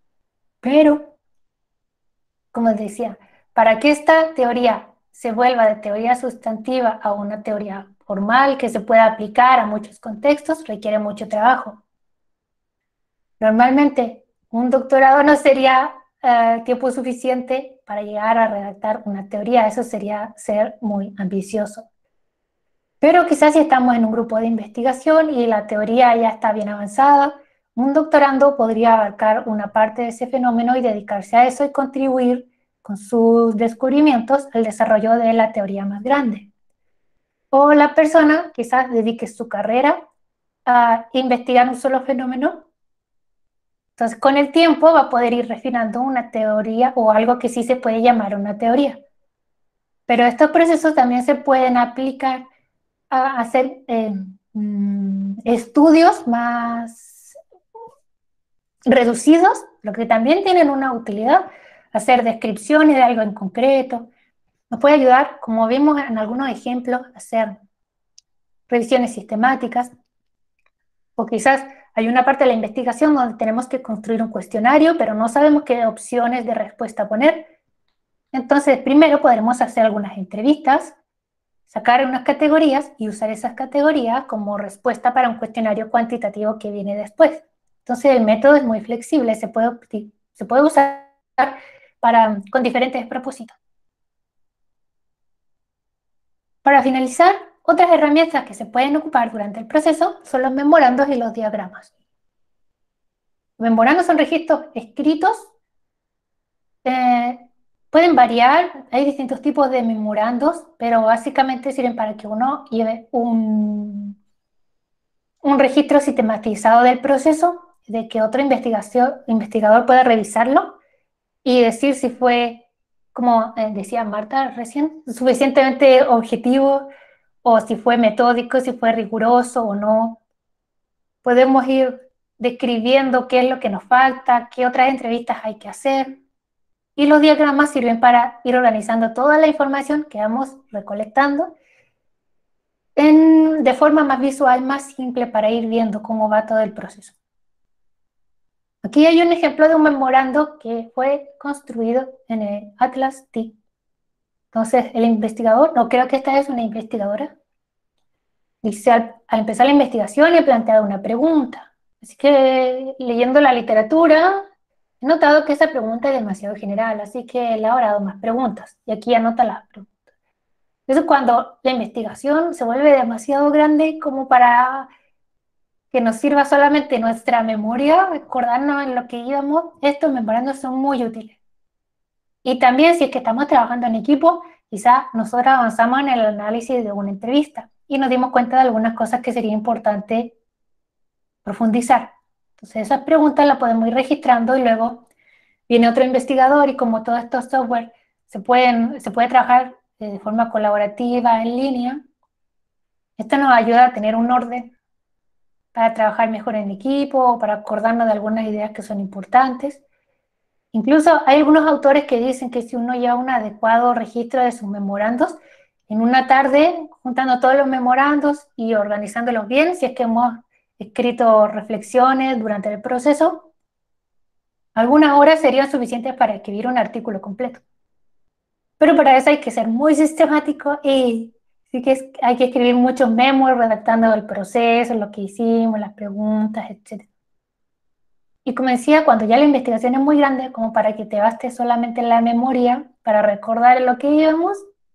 Pero, como decía, para que esta teoría se vuelva de teoría sustantiva a una teoría formal que se pueda aplicar a muchos contextos, requiere mucho trabajo. Normalmente, un doctorado no sería tiempo suficiente para llegar a redactar una teoría. Eso sería ser muy ambicioso. Pero quizás si estamos en un grupo de investigación y la teoría ya está bien avanzada, un doctorando podría abarcar una parte de ese fenómeno y dedicarse a eso y contribuir con sus descubrimientos al desarrollo de la teoría más grande. O la persona quizás dedique su carrera a investigar un solo fenómeno. Entonces, con el tiempo va a poder ir refinando una teoría o algo que sí se puede llamar una teoría. Pero estos procesos también se pueden aplicar a hacer estudios más reducidos, lo que también tienen una utilidad, hacer descripciones de algo en concreto. Nos puede ayudar, como vimos en algunos ejemplos, a hacer revisiones sistemáticas, o quizás hay una parte de la investigación donde tenemos que construir un cuestionario, pero no sabemos qué opciones de respuesta poner. Entonces, primero podremos hacer algunas entrevistas, sacar unas categorías y usar esas categorías como respuesta para un cuestionario cuantitativo que viene después. Entonces, el método es muy flexible, se puede usar con diferentes propósitos. Para finalizar, otras herramientas que se pueden ocupar durante el proceso son los memorandos y los diagramas. Los memorandos son registros escritos, pueden variar, hay distintos tipos de memorandos, pero básicamente sirven para que uno lleve un registro sistematizado del proceso, de que otro investigador pueda revisarlo y decir si fue, como decía Marta recién, suficientemente objetivo, o si fue metódico, si fue riguroso o no. Podemos ir describiendo qué es lo que nos falta, qué otras entrevistas hay que hacer. Y los diagramas sirven para ir organizando toda la información que vamos recolectando de forma más visual, más simple, para ir viendo cómo va todo el proceso. Aquí hay un ejemplo de un memorando que fue construido en el Atlas T. Entonces, el investigador, no creo que esta es una investigadora, dice al empezar la investigación he planteado una pregunta. Así que leyendo la literatura, he notado que esa pregunta es demasiado general, así que he elaborado más preguntas. Y aquí anota las preguntas. Entonces, cuando la investigación se vuelve demasiado grande como para que nos sirva solamente nuestra memoria, recordarnos en lo que íbamos, estos memorandos son muy útiles. Y también si es que estamos trabajando en equipo, quizás nosotros avanzamos en el análisis de una entrevista y nos dimos cuenta de algunas cosas que sería importante profundizar. Entonces esas preguntas las podemos ir registrando y luego viene otro investigador y como todos estos software se puede trabajar de forma colaborativa, en línea. Esto nos ayuda a tener un orden para trabajar mejor en equipo o para acordarnos de algunas ideas que son importantes. Incluso hay algunos autores que dicen que si uno lleva un adecuado registro de sus memorandos, en una tarde, juntando todos los memorandos y organizándolos bien, si es que hemos escrito reflexiones durante el proceso, algunas horas serían suficientes para escribir un artículo completo. Pero para eso hay que ser muy sistemático y sí que hay que escribir muchos memos redactando el proceso, lo que hicimos, las preguntas, etc. Y como decía, cuando ya la investigación es muy grande, como para que te baste solamente la memoria para recordar lo que íbamos,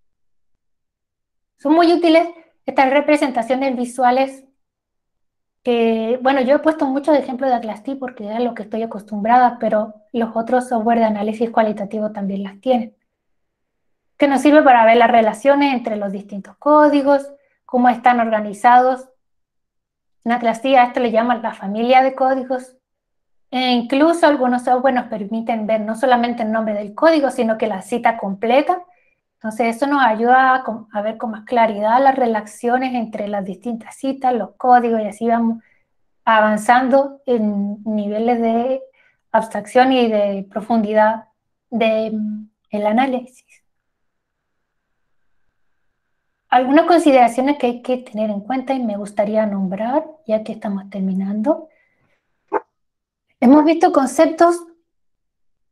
son muy útiles estas representaciones visuales que, bueno, yo he puesto muchos ejemplos de Atlas T porque es a lo que estoy acostumbrada, pero los otros software de análisis cualitativo también las tienen, que nos sirve para ver las relaciones entre los distintos códigos, cómo están organizados. En Atlas T a esto le llaman la familia de códigos. E incluso algunos software nos permiten ver no solamente el nombre del código, sino que la cita completa. Entonces eso nos ayuda a ver con más claridad las relaciones entre las distintas citas, los códigos, y así vamos avanzando en niveles de abstracción y de profundidad del análisis. Algunas consideraciones que hay que tener en cuenta y me gustaría nombrar, ya que estamos terminando. Hemos visto conceptos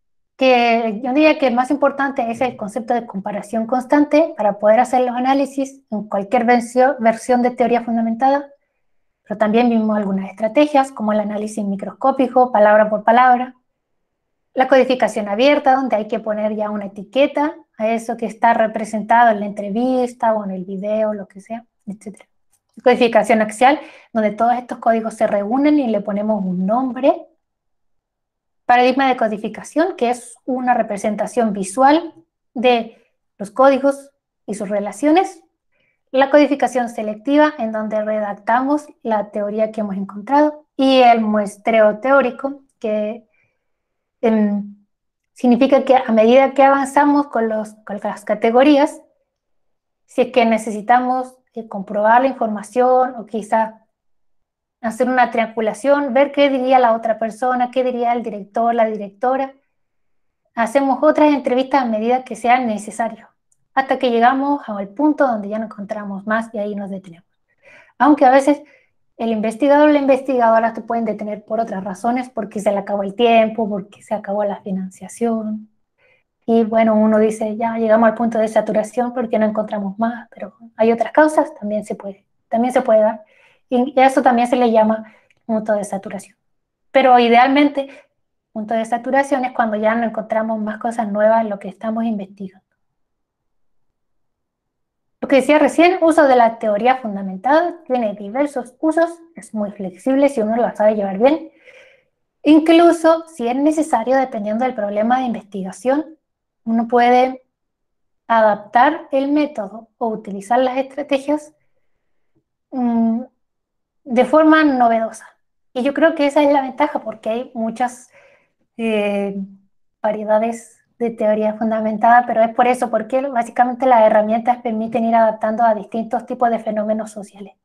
que yo diría que el más importante es el concepto de comparación constante para poder hacer los análisis en cualquier versión de teoría fundamentada, pero también vimos algunas estrategias como el análisis microscópico, palabra por palabra, la codificación abierta, donde hay que poner ya una etiqueta a eso que está representado en la entrevista o en el video, lo que sea, etc. Codificación axial, donde todos estos códigos se reúnen y le ponemos un nombre. Paradigma de codificación, que es una representación visual de los códigos y sus relaciones. La codificación selectiva, en donde redactamos la teoría que hemos encontrado. Y el muestreo teórico, que significa que a medida que avanzamos con las categorías, si es que necesitamos comprobar la información o quizá hacer una triangulación, ver qué diría la otra persona, qué diría el director, la directora. Hacemos otras entrevistas a medida que sea necesario, hasta que llegamos al punto donde ya no encontramos más y ahí nos detenemos. Aunque a veces el investigador o la investigadora te pueden detener por otras razones, porque se le acabó el tiempo, porque se acabó la financiación. Y bueno, uno dice, ya llegamos al punto de saturación porque no encontramos más, pero hay otras causas, también se puede dar. Y a eso también se le llama punto de saturación. Pero idealmente, punto de saturación es cuando ya no encontramos más cosas nuevas en lo que estamos investigando. Lo que decía recién, uso de la teoría fundamentada, tiene diversos usos, es muy flexible si uno lo sabe llevar bien. Incluso si es necesario, dependiendo del problema de investigación, uno puede adaptar el método o utilizar las estrategias de forma novedosa. Y yo creo que esa es la ventaja, porque hay muchas variedades de teoría fundamentada, pero es por eso, porque básicamente las herramientas permiten ir adaptando a distintos tipos de fenómenos sociales.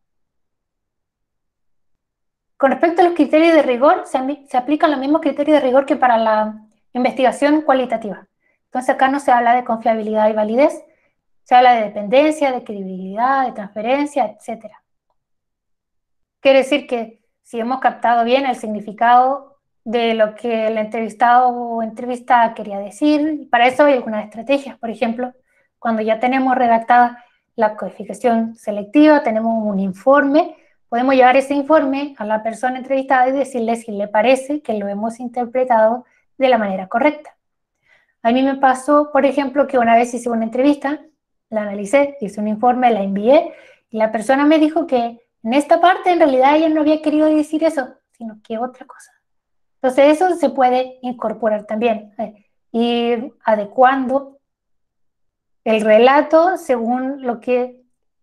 Con respecto a los criterios de rigor, se aplican los mismos criterios de rigor que para la investigación cualitativa. Entonces acá no se habla de confiabilidad y validez, se habla de dependencia, de credibilidad, de transferencia, etc. Quiere decir que si hemos captado bien el significado de lo que el entrevistado o entrevistada quería decir, para eso hay algunas estrategias. Por ejemplo, cuando ya tenemos redactada la codificación selectiva, tenemos un informe, podemos llevar ese informe a la persona entrevistada y decirle si le parece que lo hemos interpretado de la manera correcta. A mí me pasó, por ejemplo, que una vez hice una entrevista, la analicé, hice un informe, la envié, y la persona me dijo que en esta parte en realidad ella no había querido decir eso, sino que otra cosa. Entonces eso se puede incorporar también, ir adecuando el relato según lo que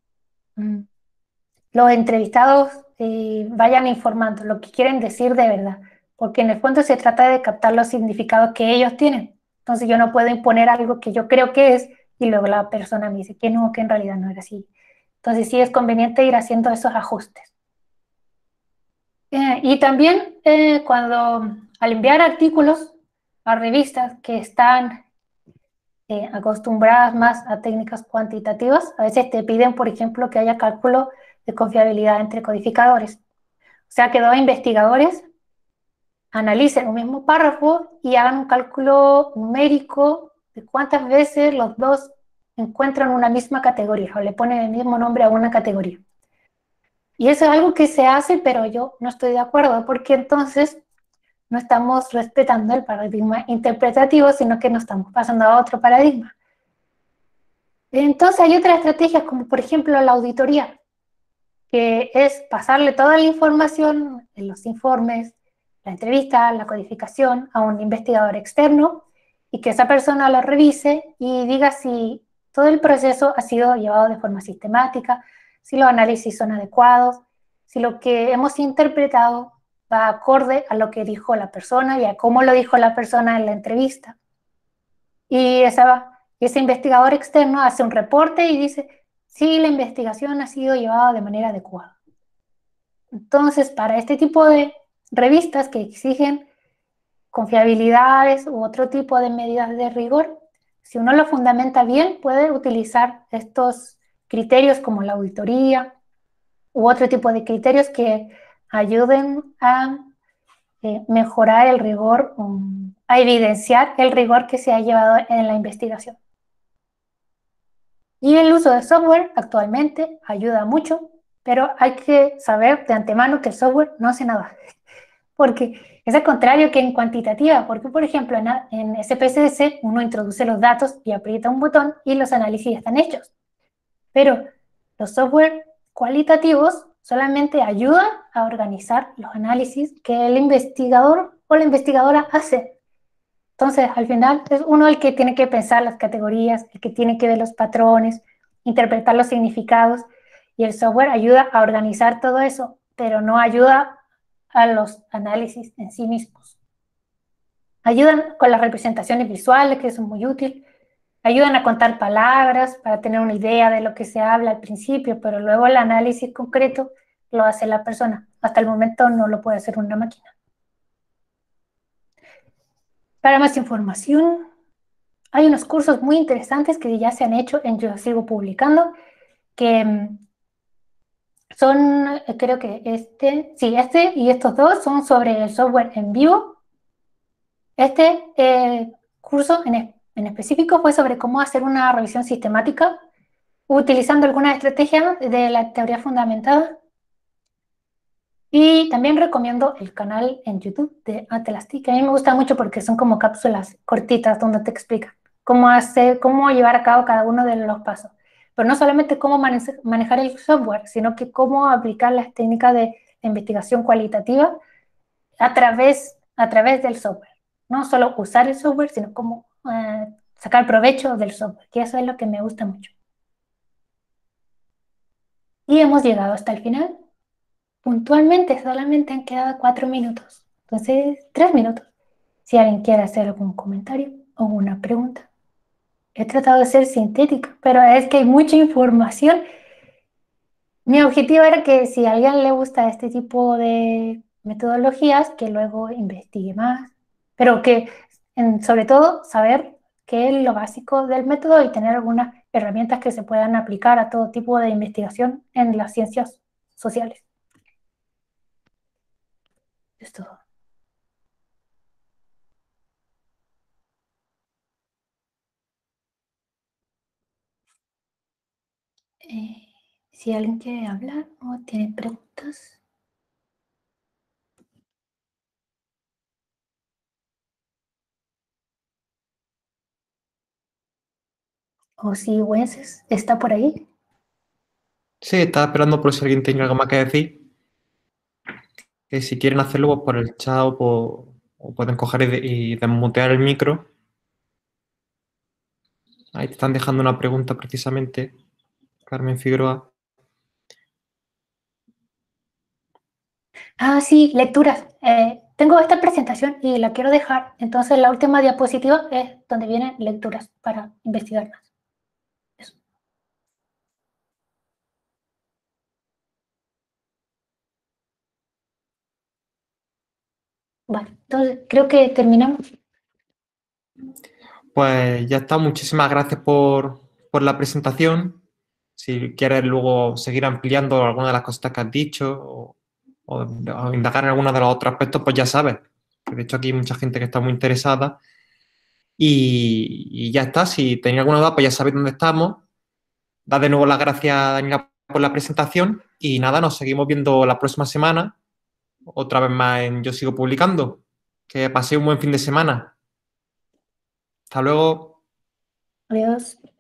los entrevistados vayan informando, lo que quieren decir de verdad, porque en el fondo se trata de captar los significados que ellos tienen. Entonces yo no puedo imponer algo que yo creo que es y luego la persona me dice que no, que en realidad no era así. Entonces sí es conveniente ir haciendo esos ajustes. Y también cuando al enviar artículos a revistas que están acostumbradas más a técnicas cuantitativas, a veces te piden, por ejemplo, que haya cálculo de confiabilidad entre codificadores. O sea, que dos investigadores analicen un mismo párrafo y hagan un cálculo numérico de cuántas veces los dos encuentran una misma categoría o le ponen el mismo nombre a una categoría. Y eso es algo que se hace, pero yo no estoy de acuerdo, porque entonces no estamos respetando el paradigma interpretativo, sino que nos estamos pasando a otro paradigma. Entonces hay otras estrategias, como por ejemplo la auditoría, que es pasarle toda la información en los informes, la entrevista, la codificación a un investigador externo y que esa persona lo revise y diga si todo el proceso ha sido llevado de forma sistemática, si los análisis son adecuados, si lo que hemos interpretado va acorde a lo que dijo la persona y a cómo lo dijo la persona en la entrevista. Y ese investigador externo hace un reporte y dice si la investigación ha sido llevada de manera adecuada. Entonces, para este tipo de revistas que exigen confiabilidades u otro tipo de medidas de rigor, si uno lo fundamenta bien, puede utilizar estos criterios como la auditoría u otro tipo de criterios que ayuden a mejorar el rigor a evidenciar el rigor que se ha llevado en la investigación. Y el uso de software actualmente ayuda mucho, pero hay que saber de antemano que el software no hace nada, porque es al contrario que en cuantitativa, porque por ejemplo en SPSS uno introduce los datos y aprieta un botón y los análisis ya están hechos, pero los software cualitativos solamente ayudan a organizar los análisis que el investigador o la investigadora hace. Entonces, al final, es uno el que tiene que pensar las categorías, el que tiene que ver los patrones, interpretar los significados, y el software ayuda a organizar todo eso, pero no ayuda a los análisis en sí mismos. Ayudan con las representaciones visuales, que son muy útiles, ayudan a contar palabras para tener una idea de lo que se habla al principio, pero luego el análisis concreto lo hace la persona. Hasta el momento no lo puede hacer una máquina. Para más información, hay unos cursos muy interesantes que ya se han hecho en Yo Sigo Publicando, que son, creo que este y estos dos son sobre el software en vivo. Este curso en específico fue sobre cómo hacer una revisión sistemática utilizando algunas estrategias de la teoría fundamentada. Y también recomiendo el canal en YouTube de Atelastic, que a mí me gusta mucho porque son como cápsulas cortitas donde te explican cómo llevar a cabo cada uno de los pasos. Pero no solamente cómo manejar el software, sino que cómo aplicar las técnicas de investigación cualitativa a través del software. No solo usar el software, sino cómo sacar provecho del software, que eso es lo que me gusta mucho. Y hemos llegado hasta el final. Puntualmente solamente han quedado 4 minutos. Entonces, 3 minutos. Si alguien quiere hacer algún comentario o una pregunta. He tratado de ser sintética, pero es que hay mucha información. Mi objetivo era que si a alguien le gusta este tipo de metodologías, que luego investigue más, pero que sobre todo saber qué es lo básico del método y tener algunas herramientas que se puedan aplicar a todo tipo de investigación en las ciencias sociales. Es todo. Si alguien quiere hablar o tiene preguntas. O si Wences está por ahí. Sí, estaba esperando por si alguien tiene algo más que decir. Que si quieren hacerlo pues, por el chat o pueden coger y desmutear el micro. Ahí te están dejando una pregunta precisamente, Carmen Figueroa. Ah, sí, lecturas. Tengo esta presentación y la quiero dejar. Entonces la última diapositiva es donde vienen lecturas para investigar más. Eso. Vale, entonces creo que terminamos. Pues ya está, muchísimas gracias por la presentación. Si quieres luego seguir ampliando alguna de las cosas que has dicho o indagar en alguno de los otros aspectos, pues ya sabes. De hecho, aquí hay mucha gente que está muy interesada. Y ya está, si tenéis alguna duda, pues ya sabéis dónde estamos. Da de nuevo las gracias, Daniela, por la presentación. Y nada, nos seguimos viendo la próxima semana. Otra vez más en Yo Sigo Publicando. Que paséis un buen fin de semana. Hasta luego. Adiós.